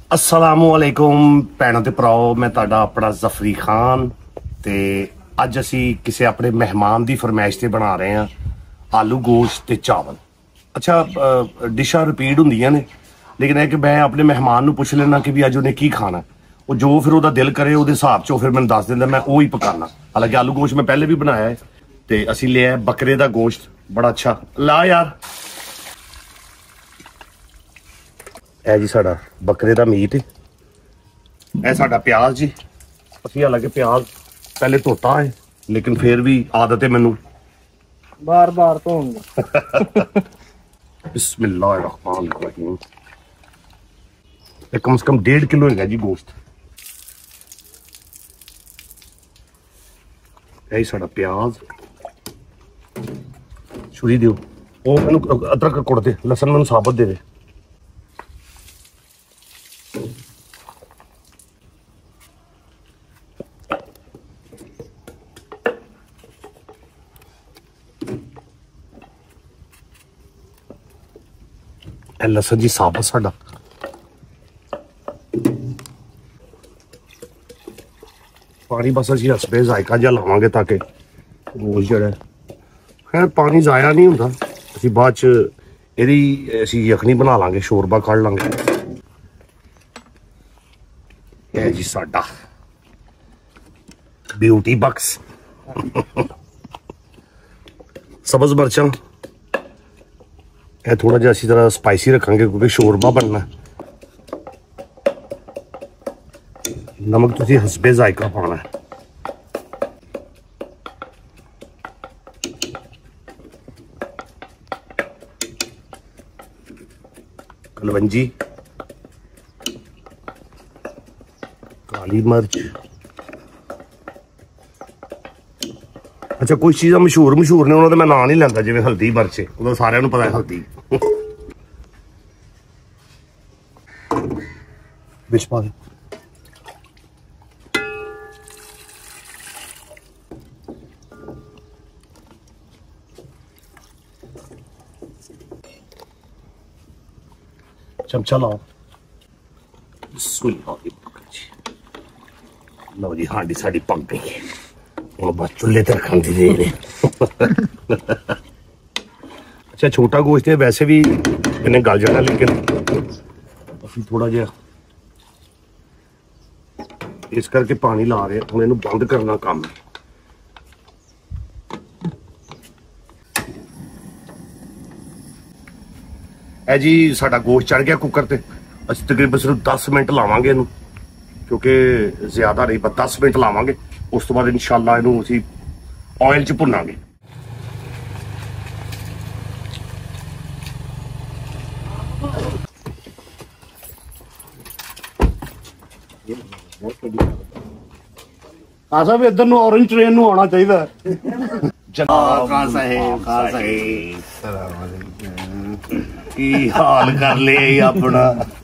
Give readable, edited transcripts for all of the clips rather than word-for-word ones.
अस्सलामुअलैकुम भैनों ते भराओ, मैं तुहाडा अपना जफरी खान ते अज असी किसी अपने मेहमान की फरमाइश से बना रहे हैं आलू गोश्त ते चावल। अच्छा, डिशा रिपीट होंदियां ने, लेकिन है कि मैं अपने मेहमान को पुछ लेना कि भी अज उन्हें की खाना, वो जो फिर वह दिल करे उस हिसाब चो फिर मैंने दस दिंदा, मैं वो ही पकाना। हालांकि आलू गोश्त मैं पहले भी बनाया है, तो असी लिया बकरे का गोश्त, बड़ा अच्छा ला यार। है जी साडा बकरे का मीट, है साडा प्याज जी। असी हालांकि प्याज पहले धोता है, लेकिन फिर भी आदत है मैनू बार बार धोऊंगा। बिस्मिल्लाहिर्रहमानिर्रहीम। कम से कम 1.5 किलो है जी गोश्त। यही साडा प्याज छुरी दियो, वो मैनू अदरक कुट दे, लसन मैनू साबत दे दे। लसन जी साबत साडा पानी बस असी हसबे जायका जिहा लावांगे ताकि गोश्त जिहड़ा खैर पानी जाया नहीं हुंदा। असी बाद च इहदी असी यखनी बना लांगे, शोरबा कढ़ लांगे। है जी साडा ब्यूटी बक्स। सब्ज मिर्चां है, थोड़ा जिहा इसी तरह स्पाइसी रखांगे क्योंकि शोरबा बनना है। नमक तुसी हसबे जायका पाना है। कलवंजी, काली मिर्च। अच्छा, कुछ चीज़ां मशहूर ने, उन्होंने मैं नाम नहीं लेंदा, जिवें हल्दी मिर्च है, सारिਆਂ ਨੂੰ पता है हल्दी। बिच पा दे। चमचा लाओ। लो जी, हांडी साडी पक गई है, हम बस चूल्हे ते रखन दी देर है। अच्छा, छोटा गोश्त है, वैसे भी इन्हें गल जाना, लेकिन अभी थोड़ा जिहा इस करके पानी ला रहे हैं, हम इन्हें बंद करना काम है। है जी साडा गोश्त चढ़ गया कुकर ते। असीं तकरीबन सिर्फ 10 मिनट लावांगे इनू, क्योंकि ज्यादा नहीं, बस 10 मिनट लावांगे। उस तो बाद इंशाअल्लाह इनू असीं ऑयल च भुनांगे। खासा भी इधर ऑरेंज ट्रेन आना चाहिए। जनाब की हाल कर ले अपना।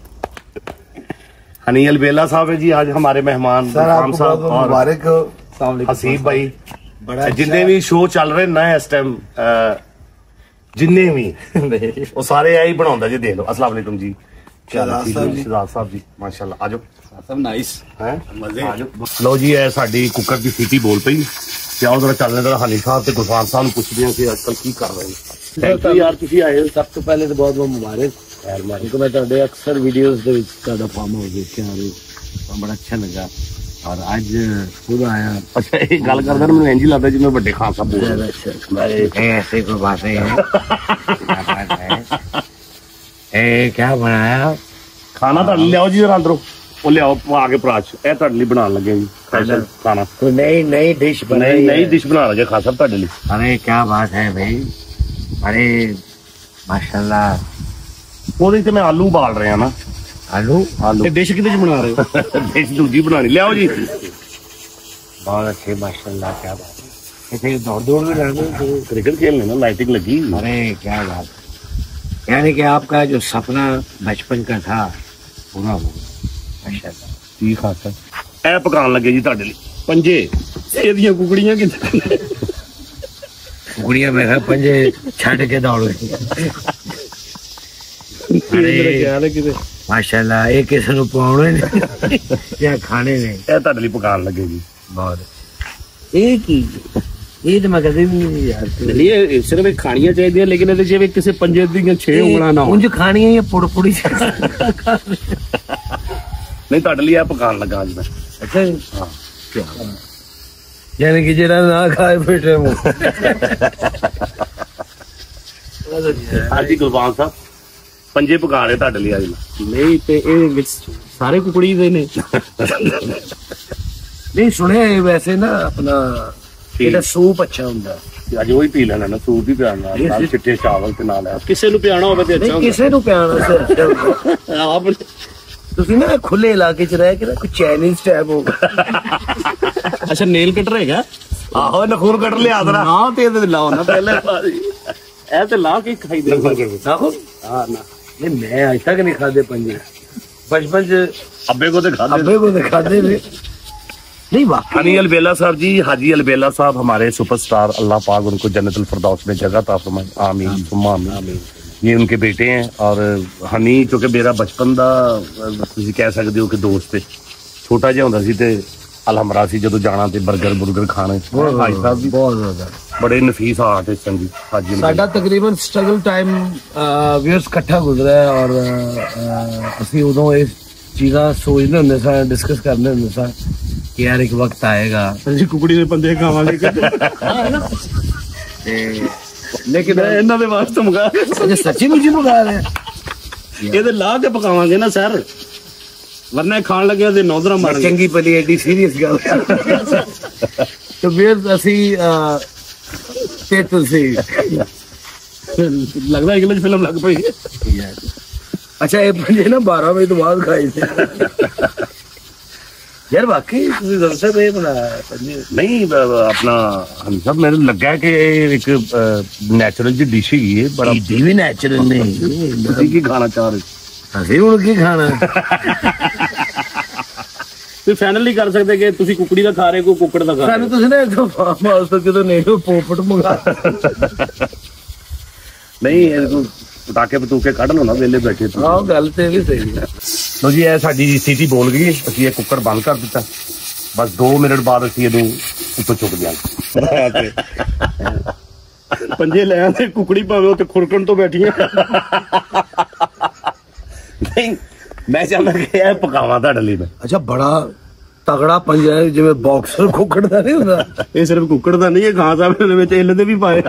हनी अलबेला साहब है जी आज हमारे मेहमान, साहब और हसीब भाई। जिन्ने भी शो चल रहे ना इस टाइम, जिन्ने भी वो सारे यही बनाਉਂਦਾ जी। देख लो। अस्सलाम वालेकुम जी, शहजाद साहब जी, माशाल्लाह। आजो सब नाइस है, मजे आजो। लो जी, है साडी कुकर की सीटी बोल पई। क्या उधर चलने जरा हनी साहब ते गुरफान साहब ਨੂੰ ਪੁੱਛਦੇ ਹਾਂ ਕਿ ਅੱਜਕੱਲ ਕੀ ਕਰ ਰਹੇ ਨੇ। थैंक यू यार, ਤੁਸੀਂ आए। सब तो पहले तो बहुत बहुत मुबारक यार, मालिक मैं ਤੁਹਾਡੇ अक्सर वीडियोस ਦੇ ਵਿੱਚ ਤੁਹਾਡਾ ਫਾਰਮ ਹਾਊਸ ਦੇਖਿਆ और बड़ा अच्छा लगा, और आज खुद आया। अच्छा, एक गल करदा ना, ਮੈਨੂੰ ਇੰਜ ਲੱਗਦਾ ਜਿਵੇਂ ਵੱਡੇ ਖਾਨ ਸਾਹਿਬ बोल रहे हैं। ऐसे कोई बात नहीं है। क्या बनाया खाना? ਤੁਹਾਡੇ ਲਿਆਓ ਜੀ ਜਰਾ ਅੰਦਰੋਂ, ਉਹ ਲਿਆਓ ਆਗੇ ਪਰਾਚ। ਇਹ ਤੁਹਾਡੇ ਲਈ ਬਣਾਉਣ ਲੱਗੇ ਜੀ ਸਪੈਸ਼ਲ ਖਾਣਾ। कोई नई डिश बनाई? नई डिश बना लगे खान साहब ਤੁਹਾਡੇ ਲਈ। अरे क्या बात है भाई, अरे माशाल्लाह। ਉਹਦੇ ਤੇ ਮੈਂ ਆਲੂ ਉਬਾਲ ਰਿਹਾ ਨਾ। आलू आलू डिश किदे च बना रहे हो? डिश दूजी बनानी, लियाओ जी। बहुत अच्छे माशाल्लाह, क्या बात है। दौड़ भी लगे, क्रिकेट खेलने ना, लाइटिंग लगी। अरे क्या बात, यानी कि आपका जो सपना बचपन का था पूरा हो गया माशाल्लाह। ठीक खासा ए पकान लगे जी ਤੁਹਾਡੇ ਲਈ पंजे। ਇਹਦੀਆਂ ਕੁਕੜੀਆਂ ਕਿੱਥੇ? कुकड़िया मेरा पंजे छड़ के दौड़ गई। अरे माशाल्लाह ये किसी को पकाने ने या खाने ने ਇਹ ਤੁਹਾਡੇ ਲਈ ਪਕਾਉਣ ਲੱਗੇ ਜੀ बहुत एक ही ये तो मैं कभी भी नहीं यार चलिए सिर्फ एक खानियां चाहिए लेकिन ਇਹਦੇ ਜਿਵੇਂ ਕਿਸੇ ਪੰਜੇ ਦੀਆਂ 6 ਉਂਗਲਾਂ ਨਾ ਹੋਣ ਉਂਝ ਖਾਣੀਆਂ ਜਾਂ ਪੁੜੀ ਨਹੀਂ ਤੁਹਾਡੇ ਲਈ ਇਹ ਪਕਾਉਣ ਲੱਗਾ ਅੱਜ ਮੈਂ अच्छा हाँ यानी कि जरा ना खाए फिटे मुंह ਹਾਂਜੀ ਗੁਲਬਾਨ ਸਾਹਿਬ ਪੰਜੇ ਪਕਾ ਰਹੇ ਤੁਹਾਡੇ ਲਈ ਅੱਜ ਮੈਂ ਨਹੀਂ ਤੇ ਇਹ ਵਿੱਚ ਸਾਰੇ ਕੁਕੜੀ ਦੇ ਨੇ नहीं सुने वैसे ना अपना ਇਹਦਾ ਸੂਪ ਅੱਛਾ ਹੁੰਦਾ ਅੱਜ ਉਹੀ ਪੀ ਲੈਣਾ ਨਾ ਸੂਪ ਵੀ ਪਿਆਣਾ ਨਾਲ ਚਿੱਟੇ ਚਾਵਲ ਤੇ ਨਾਲ ਕਿਸੇ ਨੂੰ ਪਿਆਣਾ ਹੋਵੇ ਤੇ ਅੱਛਾ ਹੁੰਦਾ ਕਿਸੇ ਨੂੰ ਪਿਆਣਾ ਆਪ ਤੁਸੀਂ ਨਾ ਖੁੱਲੇ ਇਲਾਕੇ ਚ ਰਹਿ ਕੇ ਨਾ ਕੋਈ ਚਾਈਨੀਜ਼ ਟਾਈਪ ਹੋਗਾ ਅੱਛਾ ਨੇਲ ਕਟਰ ਹੈਗਾ ਆਹੋ ਨਖੂਨ ਕੱਟ ਲਿਆ ਤਰਾ ਨਾ ਤੇ ਇਹਦੇ ਲਾਓ ਨਾ ਪਹਿਲੇ ਇਹ ਤੇ ਲਾ ਕੇ ਖਾਈ ਦੇ ਆਹੋ ਹਾਂ ਨਾ नहीं मैं आज तक नहीं खाते पंजे बचपन से अब्बे को तो खाते अब्बे को तो खाते थे नहीं वाकई हनी अलबेला साहब जी हाजी अलबेला साहब हमारे सुपरस्टार अल्लाह पाक उनको जन्नतुल फिरदौस में जगह अता फरमाए आमीन सुम्मा आमीन ये उनके बेटे हैं और हनी क्योंकि मेरा बचपन दा तुसीं कह सकते हो कि दोस्त है छोटा जिहा हुंदा सी ते अलहमरा सी जदों जाना ते बर्गर खाने भाई साहब भी बहुत ज्यादा बड़े नफीस आर्टिस्ट हैं जी हाजी साडा तकरीबन स्ट्रगल टाइम ਵੀਅਰਸ ਇਕੱਠਾ ਗੁਜ਼ਰਿਆ ਹੈ ਔਰ ਅਸੀਂ ਉਦੋਂ ਇਹ ਚੀਜ਼ਾਂ ਸੋਚਦੇ ਹੁੰਦੇ ਸਾਂ ਡਿਸਕਸ ਕਰਦੇ ਹੁੰਦੇ ਸਾਂ ਕਿ ਯਾਰ ਇੱਕ ਵਕਤ ਆਏਗਾ ਅਸੀਂ ਕੁਕੜੀ ਦੇ ਬੰਦੇ ਖਾਵਾਂਗੇ ਤੇ ਲੇਕਿਨ ਇਹਨਾਂ ਦੇ ਵਾਸਤੇ ਮੰਗਾ ਅੱਛਾ ਸੱਚੀ ਮੁੱਚੀ ਮੰਗਾ ਰਹੇ ਇਹਦੇ ਲਾ ਕੇ ਪਕਾਵਾਂਗੇ ਨਾ ਸਰ ਵਰਨਾ ਖਾਣ ਲੱਗਿਆ ਤੇ ਨੌਦਰਾ ਮਾਰ ਚੰਗੀ ਭਲੀ ਐਡੀ ਸੀਰੀਅਸ ਗੱਲ ਤੇ ਵੀਰ ਅਸੀਂ ਤੇ ਤੁਸੀਂ ਲੱਗਦਾ ਇੰਗਲਿਸ਼ ਫਿਲਮ ਲੱਗ ਪਈ ਅੱਛਾ ਇਹ ਪੰਜੇ ਨਾ 12 ਵਜੇ ਤੋਂ ਬਾਅਦ ਖਾਈ ਸੀ यार वाकई सबसे बे बनाया नहीं अपना हम सब मेरे लगा कि एक नेचुरल जी डिश ही है बड़ा भी नेचुरल नहीं की खाना चाह रहे ਅਸੀਂ ਹੁਣ ਕੀ ਖਾਣਾ ਤੇ ਫਾਈਨਲ ਨਹੀਂ ਕਰ ਸਕਦੇ ਕਿ ਤੁਸੀਂ ਕੁਕੜੀ ਦਾ ਖਾ ਰਹੇ ਕੋ ਕੁੱਕੜ ਦਾ ਖਾ ਰਹੇ ਸਾਨੂੰ ਤੁਸੀਂ ਨਾ ਇੱਕ ਫਾਰਮ ਹਾਊਸ ਤੋਂ ਕਿਤੋਂ ਨਹੀਂ ਪੋਪਟ ਮੰਗਾ ਨਹੀਂ ਇਹਨੂੰ ਪਟਾਕੇ ਪਟੂਕੇ ਕੱਢ ਲਓ ਨਾ ਵੇਲੇ ਬੈਠੇ ਤੁਸੀਂ ਹਾਂ ਗੱਲ ਤੇ ਵੀ ਸਹੀ ਹੈ ਲੋ ਜੀ ਇਹ ਸਾਡੀ ਸੀਟੀ ਬੋਲ ਗਈ ਅਸੀਂ ਇਹ ਕੁੱਕਰ ਬੰਦ ਕਰ ਦਿੱਤਾ ਬਸ 2 ਮਿੰਟ ਬਾਅਦ ਅਸੀਂ ਇਹਨੂੰ ਉੱਤੋਂ ਚੁੱਕ ਦਿਆਂਗੇ ਪੰਜੇ ਲੈ ਆਂਦੇ ਕੁਕੜੀ ਭਾਵੇਂ ਉੱਤੇ ਖੁਰਕਣ ਤੋਂ ਬੈਠੀਆਂ ਨਹੀਂ ਮੈਂ ਚਾਹੁੰਦਾ ਕਿ ਇਹ ਪਕਾਵਾਂ ਤੁਹਾਡੇ ਲਈ ਮੈਂ ਅੱਛਾ ਬੜਾ ਤਗੜਾ ਪੰਜਾ ਹੈ ਜਿਵੇਂ ਬਾਕਸਰ ਕੁੱਕੜ ਦਾ ਨਹੀਂ ਹੁੰਦਾ ਇਹ ਸਿਰਫ ਕੁੱਕੜ ਦਾ ਨਹੀਂ ਇਹ ਖਾਂ ਸਾਹਿਬ ਦੇ ਵਿੱਚ ਇੱਲ ਦੇ ਵੀ ਪਾਏ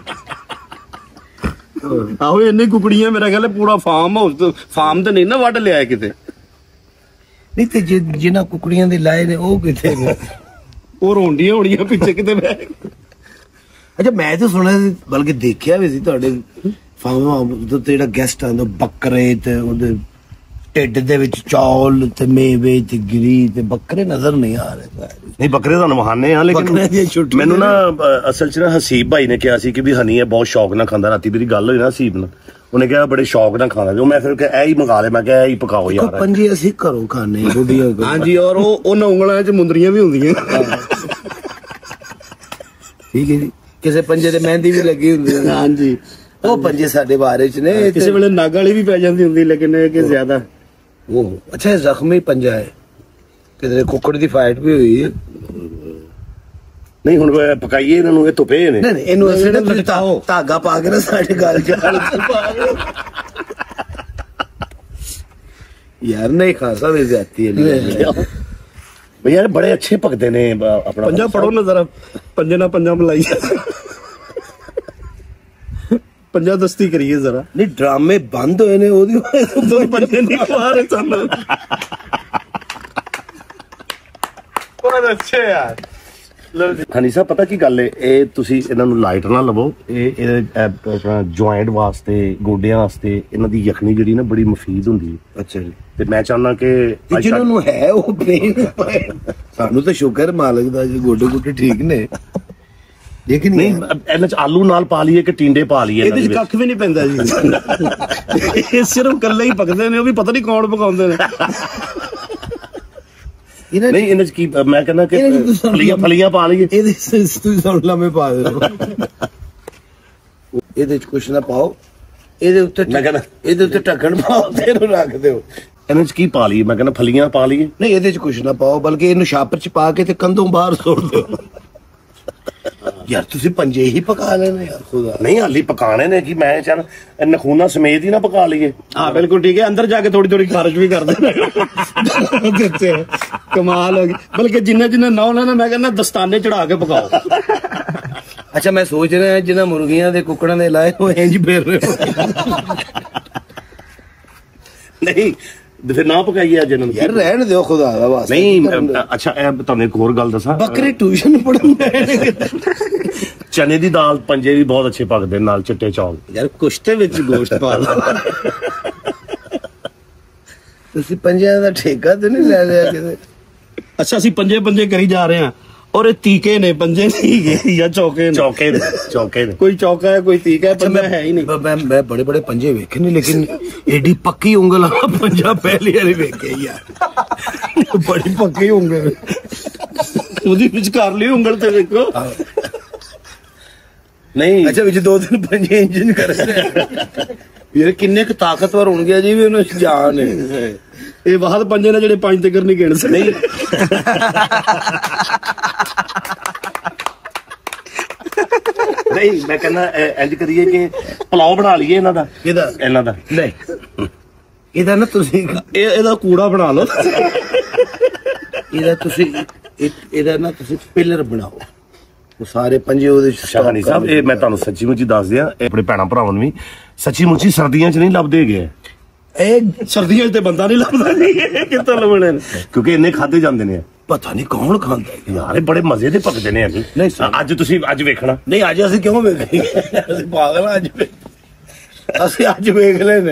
ਆਹੋ ਇੰਨੇ ਕੁਕੜੀਆਂ ਮੇਰਾ ਖਿਆਲ ਪੂਰਾ ਫਾਰਮ ਤੇ ਨਹੀਂ ਨਾ ਵੱਢ ਲਿਆ ਕਿਤੇ ਨਹੀਂ ਤੇ ਜਿਨ੍ਹਾਂ ਕੁਕੜੀਆਂ ਦੇ ਲਾਏ ਨੇ ਉਹ ਕਿੱਥੇ ਨੇ ਉਹ ਰੋਂਡੀਆਂ ਹੋਣੀਆਂ ਪਿੱਛੇ ਕਿਤੇ ਬਹਿ ਅੱਛਾ ਮੈਂ ਤਾਂ ਸੁਣਿਆ ਸੀ ਬਲਕਿ ਦੇਖਿਆ ਵੀ ਸੀ ਤੁਹਾਡੇ ਫਾਰਮ ਤੇ ਜਿਹੜਾ ਗੈਸਟ ਆਉਂਦਾ ਬੱਕਰੇ ਤੇ ਉਹਦੇ ਢਿੱਡ ਦੇ ਵਿੱਚ ਚੌਲ ਤੇ ਮੇਵੇ ਤੇ ਗਿਰੀ ਤੇ ਬੱਕਰੇ ਨਜ਼ਰ ਨਹੀਂ ਆ ਰਹੇ ਨਹੀਂ ਬੱਕਰੇ ਤੁਹਾਨੂੰ ਮਹਾਨੇ ਆ ਲੇਕਿਨ ਮੈਨੂੰ ਨਾ ਅਸਲ ਚ ਨਾ ਹਸੀਬ ਭਾਈ ਨੇ ਕਿਹਾ ਸੀ ਕਿ ਵੀ ਹਨੀ ਹੈ ਬਹੁਤ ਸ਼ੌਕ ਨਾਲ ਖਾਂਦਾ ਰਾਤੀ ਮੇਰੀ ਗੱਲ ਹੋਈ ਨਾ ਹਸੀਬ ਨਾਲ ਉਹਨੇ ਕਿਹਾ ਬੜੇ ਸ਼ੌਕ ਨਾਲ ਖਾਂਦਾ ਜੋ ਮੈਂ ਫਿਰ ਇਹ ਹੀ ਮੰਗਾ ਲਿਆ ਮੈਂ ਕਿਹਾ ਇਹ ਹੀ ਪਕਾਓ ਯਾਰ ਪੰਜੀ ਅਸੀਂ ਘਰੋਂ ਖਾਣੇ ਗੁੱਡੀਆਂ ਹਾਂਜੀ ਔਰ ਉਹਨਾਂ ਉਂਗਲਾਂ ਚ ਮੁੰਦਰੀਆਂ ਵੀ ਹੁੰਦੀਆਂ ਠੀਕ ਹੈ ਜੀ ਕਿਸੇ ਪੰਜੇ ਤੇ ਮਹਿੰਦੀ ਵੀ ਲੱਗੀ ਹੁੰਦੀ ਹੈ ਹਾਂਜੀ ਉਹ ਪੰਜੇ ਸਾਡੇ ਬਾਰੇ ਚ ਨੇ ਕਿਸੇ ਵੇਲੇ ਨਗ ਵਾਲੀ ਵੀ ਪੈ ਜਾਂਦੀ ਹੁੰਦੀ ਲੇਕਿਨ ਇਹ ਕਿ ਜ਼ਿਆਦਾ ਉਹ ਅੱਛਾ ਜ਼ਖਮੀ ਪੰਜਾ ਹੈ ਕਿਧਰੇ ਕੁੱਕੜ ਦੀ ਫਾਈਟ ਵੀ ਹੋਈ ਹੈ ਨਹੀਂ ਹੁਣ ਪਕਾਈਏ ਇਹਨਾਂ ਨੂੰ ਇਹ ਧੁੱਪੇ ਨੇ ਨਹੀਂ ਇਹਨੂੰ ਅਸੀਂ ਲਟਕਾਓ ਧਾਗਾ ਪਾ ਕੇ ਨਾ ਸਾਡੇ ਗਲ ਚ यार नहीं खासा भी जाती है भैया बड़े अच्छे पकते ने अपना पंजा पढ़ो ना जरा पंजे ना पंजा मिलाई पंजा दस्ती करिए जरा नहीं ड्रामे बंद होए ने ओदी दो पंजे नहीं खा रहे सन बहुत अच्छे यार ਹਨੀ ਸਾਹਿਬ ਪਤਾ ਕੀ ਗੱਲ ਏ ਇਹ ਤੁਸੀਂ ਇਹਨਾਂ ਨੂੰ ਲਾਈਟ ਨਾ ਲਵੋ ਇਹ ਆਪਣਾ ਜੁਆਇੰਟ ਵਾਸਤੇ ਗੋਡਿਆਂ ਵਾਸਤੇ ਇਹਨਾਂ ਦੀ ਯਖਨੀ ਜਿਹੜੀ ਨਾ ਬੜੀ ਮੁਫੀਦ ਹੁੰਦੀ ਹੈ ਅੱਛਾ ਜੀ ਤੇ ਮੈਂ ਚਾਹੁੰਦਾ ਕਿ ਜਿਹਨਾਂ ਨੂੰ ਹੈ ਉਹ ਬ੍ਰੇਨ ਸਾਨੂੰ ਤਾਂ ਸ਼ੁਕਰ ਮਾਲਕ ਦਾ ਜੀ ਗੋਡੇ ਗੋਡੇ ਠੀਕ ਨੇ ਲੇਕਿਨ ਨਹੀਂ ਇਹਨਾਂ ਚ ਆਲੂ ਨਾਲ ਪਾ ਲਈਏ ਕਿ ਟਿੰਡੇ ਪਾ ਲਈਏ ਇਹਦੇ ਚ ਕੱਖ ਵੀ ਨਹੀਂ ਪੈਂਦਾ ਜੀ ਇਹ ਸਿਰਫ ਇਕੱਲੇ ਹੀ ਪਕਦੇ ਨੇ ਉਹ ਵੀ ਪਤਾ ਨਹੀਂ ਕੌਣ ਪਕਾਉਂਦੇ ਨੇ ਨਹੀਂ ਇਹਨਾਂ ਚ ਕੀ ਮੈਂ ਕਹਿੰਦਾ ਕਿ ਫਲੀਆਂ ਪਾ ਲਈਏ ਇਹਦੇ ਤੁਸੀਂ ਸੁਣ ਲੰਮੇ ਪਾ ਦਿਓ ਇਹਦੇ ਚ ਕੁਛ ਨਾ ਪਾਓ ਇਹਦੇ ਉੱਤੇ ਢੱਕਣ ਪਾਓ ਤੇ ਇਹਨੂੰ ਰੱਖ ਦਿਓ। ਇਹਦੇ ਚ ਕੀ ਪਾ ਲਈਏ? ਮੈਂ ਕਹਿੰਦਾ ਫਲੀਆਂ ਪਾ ਲਈਏ। ਨਹੀਂ ਇਹਦੇ ਚ ਕੁਛ ਨਾ ਪਾਓ, ਬਲਕਿ ਇਹਨੂੰ ਸ਼ਾਪਰ ਚ ਪਾ ਕੇ ਤੇ ਕੰਧੋਂ ਬਾਹਰ ਸੁੱਟ ਦਿਓ। ਯਾਰ ਤੁਸੀਂ ਪੰਜੇ ਹੀ ਪਕਾ ਲੈਣੇ ਯਾਰ ਖੁਦਾ। ਨਹੀਂ ਹਾਲੀ ਪਕਾਣੇ ਨੇ ਕਿ ਮੈਂ ਚੱਲ ਨਖੂਨਾ ਸਮੇਤ ਹੀ ਨਾ ਪਕਾ ਲਈਏ। ਹਾਂ ਬਿਲਕੁਲ ਠੀਕ ਹੈ, ਅੰਦਰ ਜਾ ਕੇ ਥੋੜੀ ਖਾਰਿਸ਼ ਵੀ ਕਰ ਦੇਣਾ। ਕਮਾਲ ਹੋ ਗਈ। ਬਲਕਿ ਜਿੰਨਾ ਨਾ ਹੋਣਾ ਨਾ, ਮੈਂ ਕਹਿੰਦਾ ਦਸਤਾਨੇ ਚੜਾ ਕੇ ਪਕਾਓ। ਅੱਛਾ ਮੈਂ ਸੋਚ ਰਿਹਾ ਜਿਹਨਾਂ ਮੁਰਗੀਆਂ ਦੇ ਕੁੱਕੜਾਂ ਦੇ ਲਾਏ ਉਹ ਇੰਜ ਫੇਰ ਰਹੇ ਹੋ। ਨਹੀਂ ਫਿਰ ਨਾ ਪਕਾਈਏ ਅੱਜ ਇਹਨਾਂ ਨੂੰ। ਯਾਰ ਰਹਿਣ ਦਿਓ ਖੁਦਾ ਦਾ ਵਾਸਤਾ। ਨਹੀਂ ਅੱਛਾ ਇਹ ਤੁਹਾਨੂੰ ਇੱਕ ਹੋਰ ਗੱਲ ਦੱਸਾਂ, ਬੱਕਰੇ ਟਿਊਸ਼ਨ ਪੜ੍ਹਨ ਗਏ। ਚਨੇ ਦੀ ਦਾਲ ਪੰਜੇ ਵੀ ਬਹੁਤ ਅੱਛੇ ਪਕਦੇ ਨਾਲ ਚਿੱਟੇ ਚੌਲ। ਯਾਰ ਕੁਸ਼ਤੇ ਵਿੱਚ ਗੋਸ਼ਤ ਪਾ ਲਓ। ਤੁਸੀਂ ਪੰਜਿਆਂ ਦਾ ਠੇਕਾ ਤੇ ਨਹੀਂ ਲੈ ਲਿਆ ਕਿਤੇ? ਅੱਛਾ ਅਸੀਂ ਪੰਜੇ ਕਰੀ ਜਾ ਰਹੇ ਹਾਂ, ਔਰ ਇਹ ਤੀਕੇ ਨੇ ਪੰਜੇ ਨਹੀਂ ਜਾਂ ਚੌਕੇ ਨੇ। ਕੋਈ ਚੌਕਾ ਹੈ ਕੋਈ ਤੀਕਾ ਹੈ, ਪੰਜਾ ਹੈ ਹੀ ਨਹੀਂ। ਮੈਂ ਬੜੇ ਪੰਜੇ ਵੇਖੇ ਨਹੀਂ, ਲੇਕਿਨ ਏਡੀ ਪੱਕੀ ਉਂਗਲ ਵਾਲਾ ਪੰਜਾ ਪਹਿਲੀ ਵਾਰੀ ਵੇਖਿਆ ਯਾਰ। ਬੜੀ ਪੱਕੀ ਉਂਗਲ, ਉਹਦੀ ਵਿਚਕਾਰ ਲਈ ਉਂਗਲ ਤੇ ਵੇਖੋ। ਨਹੀਂ ਅੱਛਾ ਵਿੱਚ 2-3 ਪੰਜੇ ਇੰਜਨ ਕਰ ਯਾਰ ਕਿੰਨੇ ਕੁ ਤਾਕਤਵਰ ਹੋਣਗੇ ਜੀ ਵੀ ਉਹਨਾਂ ਚ ਜਾਨ ਹੈ। ਇਹ ਬਾਹਰ ਪੰਜੇ ਨੇ ਜਿਹੜੇ 5 ਤੱਕ ਨਹੀਂ ਗਿਣ ਸਕਦੇ। ਨਹੀਂ ਮੈਂ ਕਹਿੰਦਾ ਇੰਜ ਕਰੀਏ ਕਿ ਪਲਾਓ ਬਣਾ ਲਈਏ ਇਹਨਾਂ ਦਾ। ਇਹਨਾਂ ਦਾ ਨਹੀਂ ਇਹਦਾ ਨਾ ਤੁਸੀਂ ਇਹਦਾ ਕੂੜਾ ਬਣਾ ਲਓ। ਇਹਦਾ ਨਾ ਤੁਸੀਂ ਪਿਲਰ ਬਣਾਓ, ਉਹ ਸਾਰੇ ਪੰਜੇ ਉਹਦੇ ਸ਼ਾਹਨੀ ਸਾਹਿਬ। ਇਹ ਮੈਂ ਤੁਹਾਨੂੰ ਸੱਚੀ ਮੁੱਚੀ ਦੱਸ ਦਿਆਂ, ਆਪਣੇ ਭੈਣਾਂ ਭਰਾਵਾਂ ਨੂੰ ਵੀ ਸੱਚੀ ਮੁੱਚੀ ਸਰਦੀਆਂ 'ਚ ਨਹੀਂ ਲੱਭਦੇ ਗਏ। ਇਹ ਸਰਦੀਆਂ 'ਚ ਤੇ ਬੰਦਾ ਨਹੀਂ ਲੱਭਦਾ ਨਹੀਂ, ਕਿੱਥੋਂ ਲੱਭਣੇ ਨੇ? ਕਿਉਂਕਿ ਇੰਨੇ ਖਾਦੇ ਜਾਂਦੇ ਨੇ। ਪਤਾ ਨਹੀਂ ਕੌਣ ਖਾਂਦਾ ਯਾਰ, ਇਹ ਬੜੇ ਮਜ਼ੇ ਦੇ ਪਕਦੇ ਨੇ। ਨਹੀਂ ਅੱਜ ਤੁਸੀਂ ਵੇਖਣਾ। ਨਹੀਂ ਅੱਜ ਅਸੀਂ ਕਿਉਂ ਵੇਖੀਏ? ਅਸੀਂ ਪਾਗਲ ਆ, ਅਸੀਂ ਅੱਜ ਵੇਖ ਲੈਨੇ।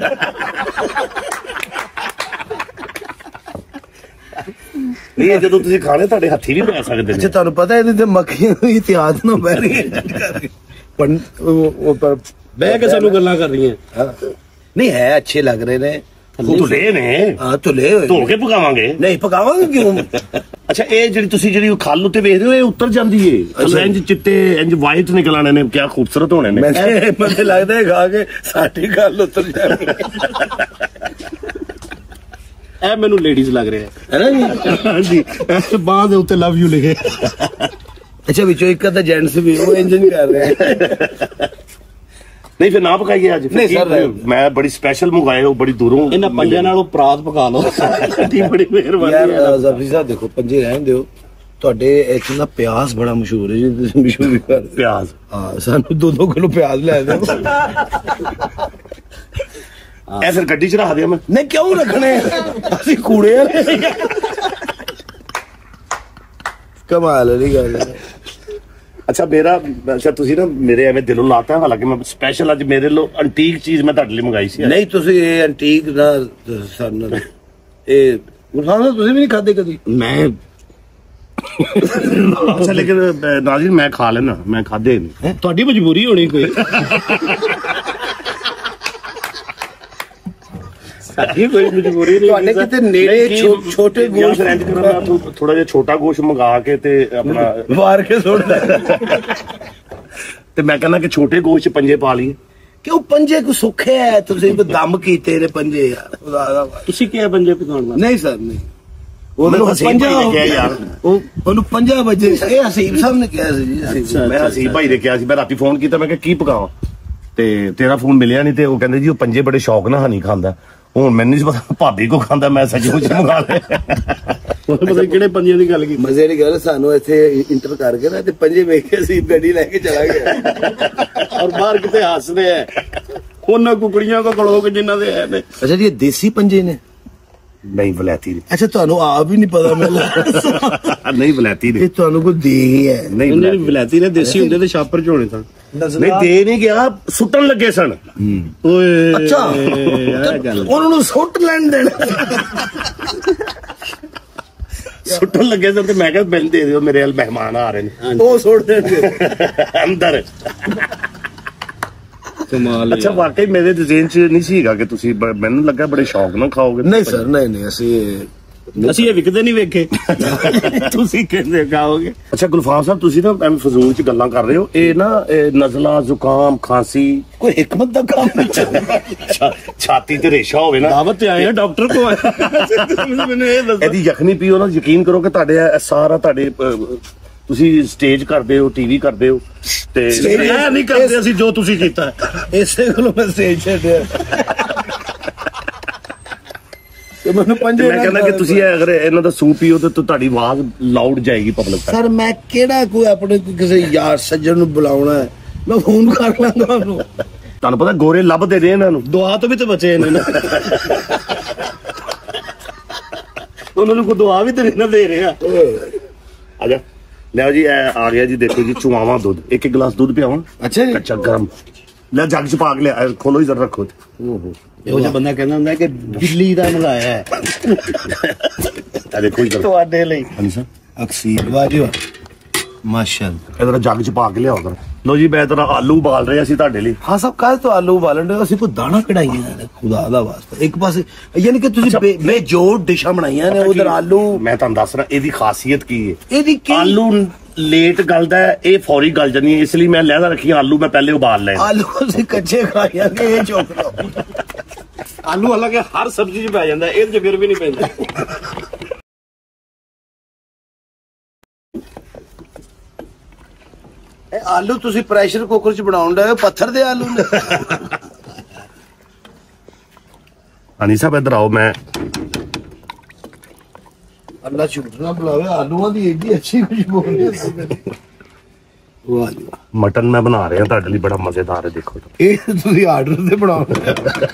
ਨਹੀਂ ਜਦੋਂ ਤੁਸੀਂ ਖਾਣੇ ਤੁਹਾਡੇ ਹੱਥੀ ਵੀ ਪੈ ਸਕਦੇ ਨੇ। ਅੱਛਾ ਤੁਹਾਨੂੰ ਪਤਾ ਇਹਦੇ ਤੇ ਮੱਖੀਆਂ ਦੀ ਇਤਿਹਾਸ ਨਾ ਬਹਿ ਰਹੀ ਹੈ। ਬਹਿ ਕੇ ਸਾਨੂੰ ਗੱਲਾਂ ਕਰ ਰਹੀਆਂ। ਨਹੀਂ ਹੈ ਅੱਛੇ ਲੱਗ ਰਹੇ ਨੇ। ਧੁਲੇ ਨੇ। ਹਾਂ ਧੁਲੇ ਹੋਏ। ਧੋ ਕੇ ਪਕਾਵਾਂਗੇ। ਨਹੀਂ ਪਕਾਵਾਂਗੇ ਕਿਉਂ? ਅੱਛਾ ਇਹ ਜਿਹੜੀ ਤੁਸੀਂ ਜਿਹੜੀ ਖੱਲ ਉੱਤੇ ਵੇਖ ਰਹੇ ਹੋ, ਇਹ ਉੱਤਰ ਜਾਂਦੀ ਏ। ਇੰਜ ਚਿੱਟੇ ਇੰਜ ਵਾਈਟ ਨਿਕਲ ਆਣੇ ਨੇ, ਕਿਆ ਖੂਬਸੂਰਤ ਹੋਣੇ ਨੇ। ਮੈਨੂੰ ਲੱਗਦਾ ਖਾ ਕੇ ਸਾਡੀ ਗੱਲ ਉੱਤਰ ਜਾਣੀ ਇਹ ਮੈਨੂੰ ਲੇਡੀਜ਼ ਲੱਗ ਰਿਹਾ ਹੈ ਨਾ ਜੀ। ਹਾਂਜੀ ਬਾਂਹ ਦੇ ਉੱਤੇ ਲਵ ਯੂ ਲਿਖੇ। ਅੱਛਾ ਵਿੱਚੋਂ ਇੱਕ ਅੱਧਾ ਜੈਂਟਸ ਵੀ ਉਹ ਇੰਜਨ ਕਰ ਰਿਹਾ। ਨਹੀਂ ਫਿਰ ਨਾ ਪਕਾਈਏ ਅੱਜ। ਨਹੀਂ ਸਰ ਮੈਂ ਬੜੀ ਸਪੈਸ਼ਲ ਮੰਗਾਏ, ਉਹ ਬੜੀ ਦੂਰੋਂ। ਇਹਨਾਂ ਪੰਜਾਂ ਨਾਲ ਉਹ ਪਰਾਤ ਪਕਾ ਲਓ। ਬੜੀ ਮਿਹਰਬਾਨੀ ਯਾਰ ਜ਼ਫਰੀ ਸਾਹਿਬ ਦੇਖੋ ਪੰਜੇ ਰਹਿਣ ਦਿਓ। ਤੁਹਾਡੇ ਇੱਥੇ ਨਾ ਪਿਆਜ਼ ਬੜਾ ਮਸ਼ਹੂਰ ਹੈ ਜੀ, ਤੁਸੀਂ ਮਸ਼ਹੂਰ ਕਰ ਪਿਆਜ਼। ਹਾਂ ਸਾਨੂੰ 2-2 ਕਿਲੋ ਪਿਆਜ਼ ਲੈ ਦਿਓ। ਇਹ ਫਿਰ ਗੱਡੀ 'ਚ ਰੱਖ ਦਿਆਂ ਮੈਂ। ਨਹੀਂ ਕਿਉਂ ਰੱਖਣੇ, ਅਸੀਂ ਕੂੜੇ ਵਾਲੇ। ਕਮਾਲ ਵਾਲੀ ਗੱਲ ਹੈ। ਅੱਛਾ ਤੁਸੀਂ ਨਾ ਮੇਰੇ ਐਵੇਂ ਦਿਲੋਂ ਲਾਤਾ। ਹਾਲਾਂਕਿ ਮੈਂ ਸਪੈਸ਼ਲ ਅੱਜ ਮੇਰੇ ਲਈ ਐਂਟੀਕ ਚੀਜ਼ ਮੈਂ ਤੁਹਾਡੇ ਲਈ ਮੰਗਾਈ ਸੀ। ਨਹੀਂ ਤੁਸੀਂ ਇਹ ਐਂਟੀਕ ਦਾ ਸਾਨੂੰ ਇਹ ਗੁਰਸਾਨ ਤੁਸੀਂ ਵੀ ਨਹੀਂ ਖਾਦੇ ਕਦੀ? ਮੈਂ ਅੱਛਾ ਲੇਕਿਨ ਨਾਜ਼ਰੀਨ ਮੈਂ ਖਾ ਲੈਣਾ, ਮੈਂ ਖਾਦੇ ਨਹੀਂ। ਤੁਹਾਡੀ ਮਜਬੂਰੀ ਹੋਣੀ ਕੋਈ। ਸਾਡੀ ਕੋਈ ਮਜਬੂਰੀ ਨਹੀਂ। ਤੁਹਾਡੇ ਕਿਤੇ ਨੇੜੇ ਛੋਟੇ ਗੋਸ਼ਤ ਰੈਂਜ ਕਰਨਾ, ਥੋੜਾ ਜਿਹਾ ਛੋਟਾ ਗੋਸ਼ਤ ਮੰਗਾ ਕੇ ਤੇ ਆਪਣਾ ਵਾਰ ਕੇ ਸੁੱਟਦਾ। ਤੇ ਮੈਂ ਕਹਿੰਦਾ ਕਿ ਛੋਟੇ ਗੋਸ਼ਤ ਪੰਜੇ ਪਾ ਲਈਏ। ਕਿਉਂ ਪੰਜੇ ਕੋ ਸੁੱਖੇ ਹੈ? ਤੁਸੀਂ ਦਮ ਕੀਤੇ ਨੇ ਪੰਜੇ ਯਾਰ। ਤੁਸੀਂ ਕਿਹਾ ਪੰਜੇ ਪਕਾਉਣ ਦਾ? ਨਹੀਂ ਸਰ ਨਹੀਂ, ਉਹਨੂੰ ਹਸੀਬ ਭਾਈ ਨੇ ਕਿਹਾ ਯਾਰ। ਉਹਨੂੰ 5 ਵਜੇ ਇਹ ਹਸੀਬ ਸਾਹਿਬ ਨੇ ਕਿਹਾ ਸੀ ਜੀ। ਮੈਂ ਹਸੀਬ ਭਾਈ ਨੇ ਕਿਹਾ ਸੀ। ਮੈਂ ਰਾਤੀ ਫੋਨ ਕੀਤਾ, ਮੈਂ ਕਿਹਾ ਕੀ ਪਕਾਵਾਂ, ਤੇ ਤੇਰਾ ਫੋਨ ਮਿਲਿਆ ਨਹੀਂ। ਤੇ ਉਹ ਕਹਿੰਦੇ ਜੀ ਉਹ ਪੰਜੇ ਬੜੇ ਸ਼ੌਕ ਨਾਲ ਹਨੀ ਖਾਂਦਾ। ਹੁਣ ਮੈਨੂੰ ਨਹੀਂ ਪਤਾ ਭਾਬੀ ਕੋ ਖਾਂਦਾ, ਮੈਂ ਸੱਚੀ ਮੁੱਚ ਮੰਗਾ ਲਿਆ। ਪਤਾ ਕਿਹੜੇ ਪੰਜਿਆਂ ਦੀ ਗੱਲ ਕੀਤੀ? ਮਜ਼ੇ ਦੀ ਗੱਲ, ਸਾਨੂੰ ਇੱਥੇ ਇੰਟਰ ਕਰਕੇ ਨਾ ਤੇ ਪੰਜੇ ਵੇਖ ਕੇ ਅਸੀਂ ਗੱਡੀ ਲੈ ਕੇ ਚਲਾ ਗਏ। ਔਰ ਬਾਹਰ ਕਿਤੇ ਹੱਸਦੇ ਆ ਉਹਨਾਂ ਕੁਕੜੀਆਂ ਕੋ ਖੜੋ ਜਿਨ੍ਹਾਂ ਦੇ ਹੈ ਨੇ। ਅੱਛਾ ਜੀ ਇਹ ਦੇਸੀ ਪੰਜੇ ਨੇ? ਨਹੀਂ ਵਲੈਤੀ ਨੇ। ਅੱਛਾ ਤੁਹਾਨੂੰ ਆਪ ਹੀ ਨਹੀਂ ਪਤਾ? ਮੈਨੂੰ ਨਹੀਂ ਵਲੈਤੀ ਨੇ। ਇਹ ਤੁਹਾਨੂੰ ਕੋਈ ਦੇ ਗਿਆ? ਨਹੀਂ ਵਲੈਤੀ ਨੇ। ਦੇਸੀ ਹੁੰਦੇ ਤੇ ਛਾਪਰ ਚ ਹੋਣੇ ਤਾਂ। ਨਹੀਂ ਦੇ ਨਹੀਂ ਗਿਆ, ਸੁੱਟਣ ਲੱਗੇ ਸਨ। ਓਏ ਅੱਛਾ ਉਹਨਾਂ ਨੂੰ ਸੁੱਟ ਲੈਣ ਦੇਣਾ। ਸੁੱਟਣ ਲੱਗੇ ਸਨ ਤੇ ਮੈਂ ਕਿਹਾ ਬਿੱਲ ਦੇ ਦਿਓ, ਮੇਰੇ ਵੱਲ ਮਹਿਮਾਨ ਆ ਰਹੇ ਨੇ। ਉਹ ਸੁੱਟ ਦੇਣਗੇ ਅੰਦਰ। ਕਮਾਲ। ਅੱਛਾ ਵਾਕਈ ਮੇਰੇ ਜ਼ਿਹਨ 'ਚ ਨਹੀਂ ਸੀਗਾ ਕਿ ਤੁਸੀਂ ਮੈਨੂੰ ਲੱਗਾ ਬੜੇ ਸ਼ੌਕ ਨਾਲ ਖਾਓਗੇ। ਨਹੀਂ ਸਰ ਨਹੀਂ ਅਸੀਂ ਅਸੀਂ ਇਹ ਵਿਕਦੇ ਨਹੀਂ ਵੇਖੇ ਤੁਸੀਂ ਕਹਿੰਦੇ ਖਾਓਗੇ। ਅੱਛਾ ਗੁਲਫਾਮ ਸਾਹਿਬ ਤੁਸੀਂ ਨਾ ਐਵੇਂ ਫਜ਼ੂਲ ਚ ਗੱਲਾਂ ਕਰ ਰਹੇ ਹੋ, ਇਹ ਨਾ ਨਜ਼ਲਾ ਜ਼ੁਕਾਮ ਖਾਂਸੀ ਕੋਈ ਹਿਕਮਤ ਦਾ ਕੰਮ ਛਾਤੀ ਤੇ ਰੇਸ਼ਾ ਹੋਵੇ ਨਾ, ਦਾਵਤ ਤੇ ਆਏ ਆ ਡਾਕਟਰ ਕੋ ਮੈਨੂੰ ਇਹ ਦੱਸੋ ਇਹਦੀ ਯਖਨੀ ਪੀਓ ਨਾ, ਯਕੀਨ ਕਰੋ ਕਿ ਤੁਹਾਡੇ ਸਾਰਾ ਤੁਹਾਡੇ ਤੁਸੀਂ ਸਟੇਜ ਕਰਦੇ ਹੋ, ਟੀਵੀ ਕਰਦੇ ਹੋ, ਤੇ ਇਹ ਨਹੀਂ ਕਰਦੇ ਅਸੀਂ ਜੋ ਤੁਸੀਂ ਕੀਤਾ ਇਸੇ ਕੋਲੋਂ ਮੈਂ ਸਟੇਜ ਛੱਡਿਆ। ਮੈਨੂੰ ਪੰਜੇ ਮੈਂ ਕਹਿੰਦਾ ਕਿ ਤੁਸੀਂ ਅਗਰ ਇਹਨਾਂ ਦਾ ਸੂਪ ਪੀਓ ਤਾਂ ਤੁਹਾਡੀ ਆਵਾਜ਼ ਲਾਊਡ ਜਾਏਗੀ ਪਬਲਿਕ ਤੱਕ। ਸਰ ਮੈਂ ਕਿਹੜਾ ਕੋਈ ਆਪਣੇ ਕਿਸੇ ਯਾਰ ਸੱਜਣ ਨੂੰ ਬੁਲਾਉਣਾ ਹੈ, ਮੈਂ ਫੋਨ ਕਰ ਲਾਂਗਾ ਉਹਨੂੰ। ਤੁਹਾਨੂੰ ਪਤਾ ਗੋਰੇ ਲੱਭਦੇ ਨੇ ਇਹਨਾਂ ਨੂੰ, ਦੁਆ ਤੋਂ ਵੀ ਤੇ ਬਚੇ ਇਹਨਾਂ ਨੇ ਉਹਨਾਂ ਨੂੰ ਕੋਈ ਦੁਆ ਵੀ ਤੇ ਨਾ ਦੇ ਰਿਹਾ। ਆ ਜਾ ਲਿਆਓ ਜੀ, ਇਹ ਆ ਗਿਆ ਜੀ, ਦੇਖੋ ਜੀ ਚੁਆਵਾਂ ਦੁੱਧ, ਇੱਕ ਗਲਾਸ ਦੁੱਧ ਪਿਆਵਾਂ। ਅੱਛਾ ਜੀ, ਕੱਚਾ ਗਰਮ ਲੈ ਜੱਗ ਚ ਪਾ ਕੇ ਲਿਆ, ਖੋਲੋ ਹੀ ਜ਼ਰਾ ਰੱਖੋ। ਓਹੋ ਇਹੋ ਜਿਹਾ ਬੰਦਾ ਕਹਿੰਦਾ ਹੁੰਦਾ ਕਿ ਦਿੱਲੀ ਦਾ ਮੰਗਾਇਆ ਹੈ ਆ ਦੇਖੋ ਇਧਰ ਤੁਹਾਡੇ ਲਈ। ਹਾਂਜੀ ਸਰ, ਅਕਸੀਰ ਵਾਹ ਜੀ ਵਾਹ, ਮਾਸ਼ਾਅੱਲਾ। ਇਧਰ ਜੱਗ ਚ ਪਾ ਕੇ ਲਿਆਓ ਉਧਰ। ਲੋ ਜੀ ਮੈਂ ਤੇਰਾ ਆਲੂ ਉਬਾਲ ਰਿਹਾ ਸੀ ਤੁਹਾਡੇ ਲਈ। ਹਾਂ ਸਭ ਕਾਹ ਤੋਂ ਆਲੂ ਉਬਾਲਣ ਦੇ, ਅਸੀਂ ਕੋਈ ਦਾਣਾ ਕਢਾਈਆਂ ਖੁਦਾ ਦਾ ਵਾਸਤਾ। ਇੱਕ ਪਾਸੇ ਯਾਨੀ ਕਿ ਤੁਸੀਂ ਬੇਜੋੜ ਡਿਸ਼ਾਂ ਬਣਾਈਆਂ ਨੇ, ਉਧਰ ਆਲੂ। ਮੈਂ ਤੁਹਾਨੂੰ ਦੱਸ ਰਿਹਾ ਇਹਦੀ ਖਾਸੀਅਤ ਕੀ ਹੈ। ਇਹਦੀ ਕੀ? ਆਲੂ ਲੇਟ ਗਲਦਾ ਹੈ, ਇਹ ਫੌਰੀ ਗਲ ਜਾਂਦੀ ਹੈ, ਇਸ ਲਈ ਮੈਂ ਲਹਿਦਾ ਰੱਖੀ ਆਲੂ ਮੈਂ ਪਹਿਲੇ ਉਬਾਲ ਲਏ। ਆਲੂ ਅਸੀਂ ਕੱਚੇ ਖਾ ਜਾਂਦੇ, ਇਹ ਚੁੱਕ ਲਓ। ਆਲੂ ਹਾਲਾਂਕਿ ਹਰ ਸਬਜ਼ੀ 'ਚ ਪੈ ਜਾਂਦਾ, ਇਹ 'ਚ ਫਿਰ ਵੀ ਨਹੀਂ ਪੈਂਦਾ। ਇਹ ਆਲੂ ਤੁਸੀਂ ਪ੍ਰੈਸ਼ਰ ਕੁੱਕਰ 'ਚ ਬਣਾਉਣ ਦਾ ਪੱਥਰ ਦੇ ਆਲੂ ਨੇ। ਹਨੀ ਸਾਹਿਬ ਇੱਧਰ ਆਓ, ਮੈਂ ਅੱਲਾ ਝੂਠ ਨਾ ਬੁਲਾਵੇ, ਆਲੂਆਂ ਦੀ ਏਡੀ ਅੱਛੀ ਖੁਸ਼ਬੂ ਹੈ। ਵਾਹ ਜੀ ਵਾਹ, ਮਟਨ ਮੈਂ ਬਣਾ ਰਿਹਾ ਤੁਹਾਡੇ ਲਈ, ਬੜਾ ਮਜ਼ੇਦਾਰ ਹੈ, ਦੇਖੋ। ਇਹ ਤੁਸੀਂ ਆਰਡਰ ਤੇ ਬਣਾਉਣਾ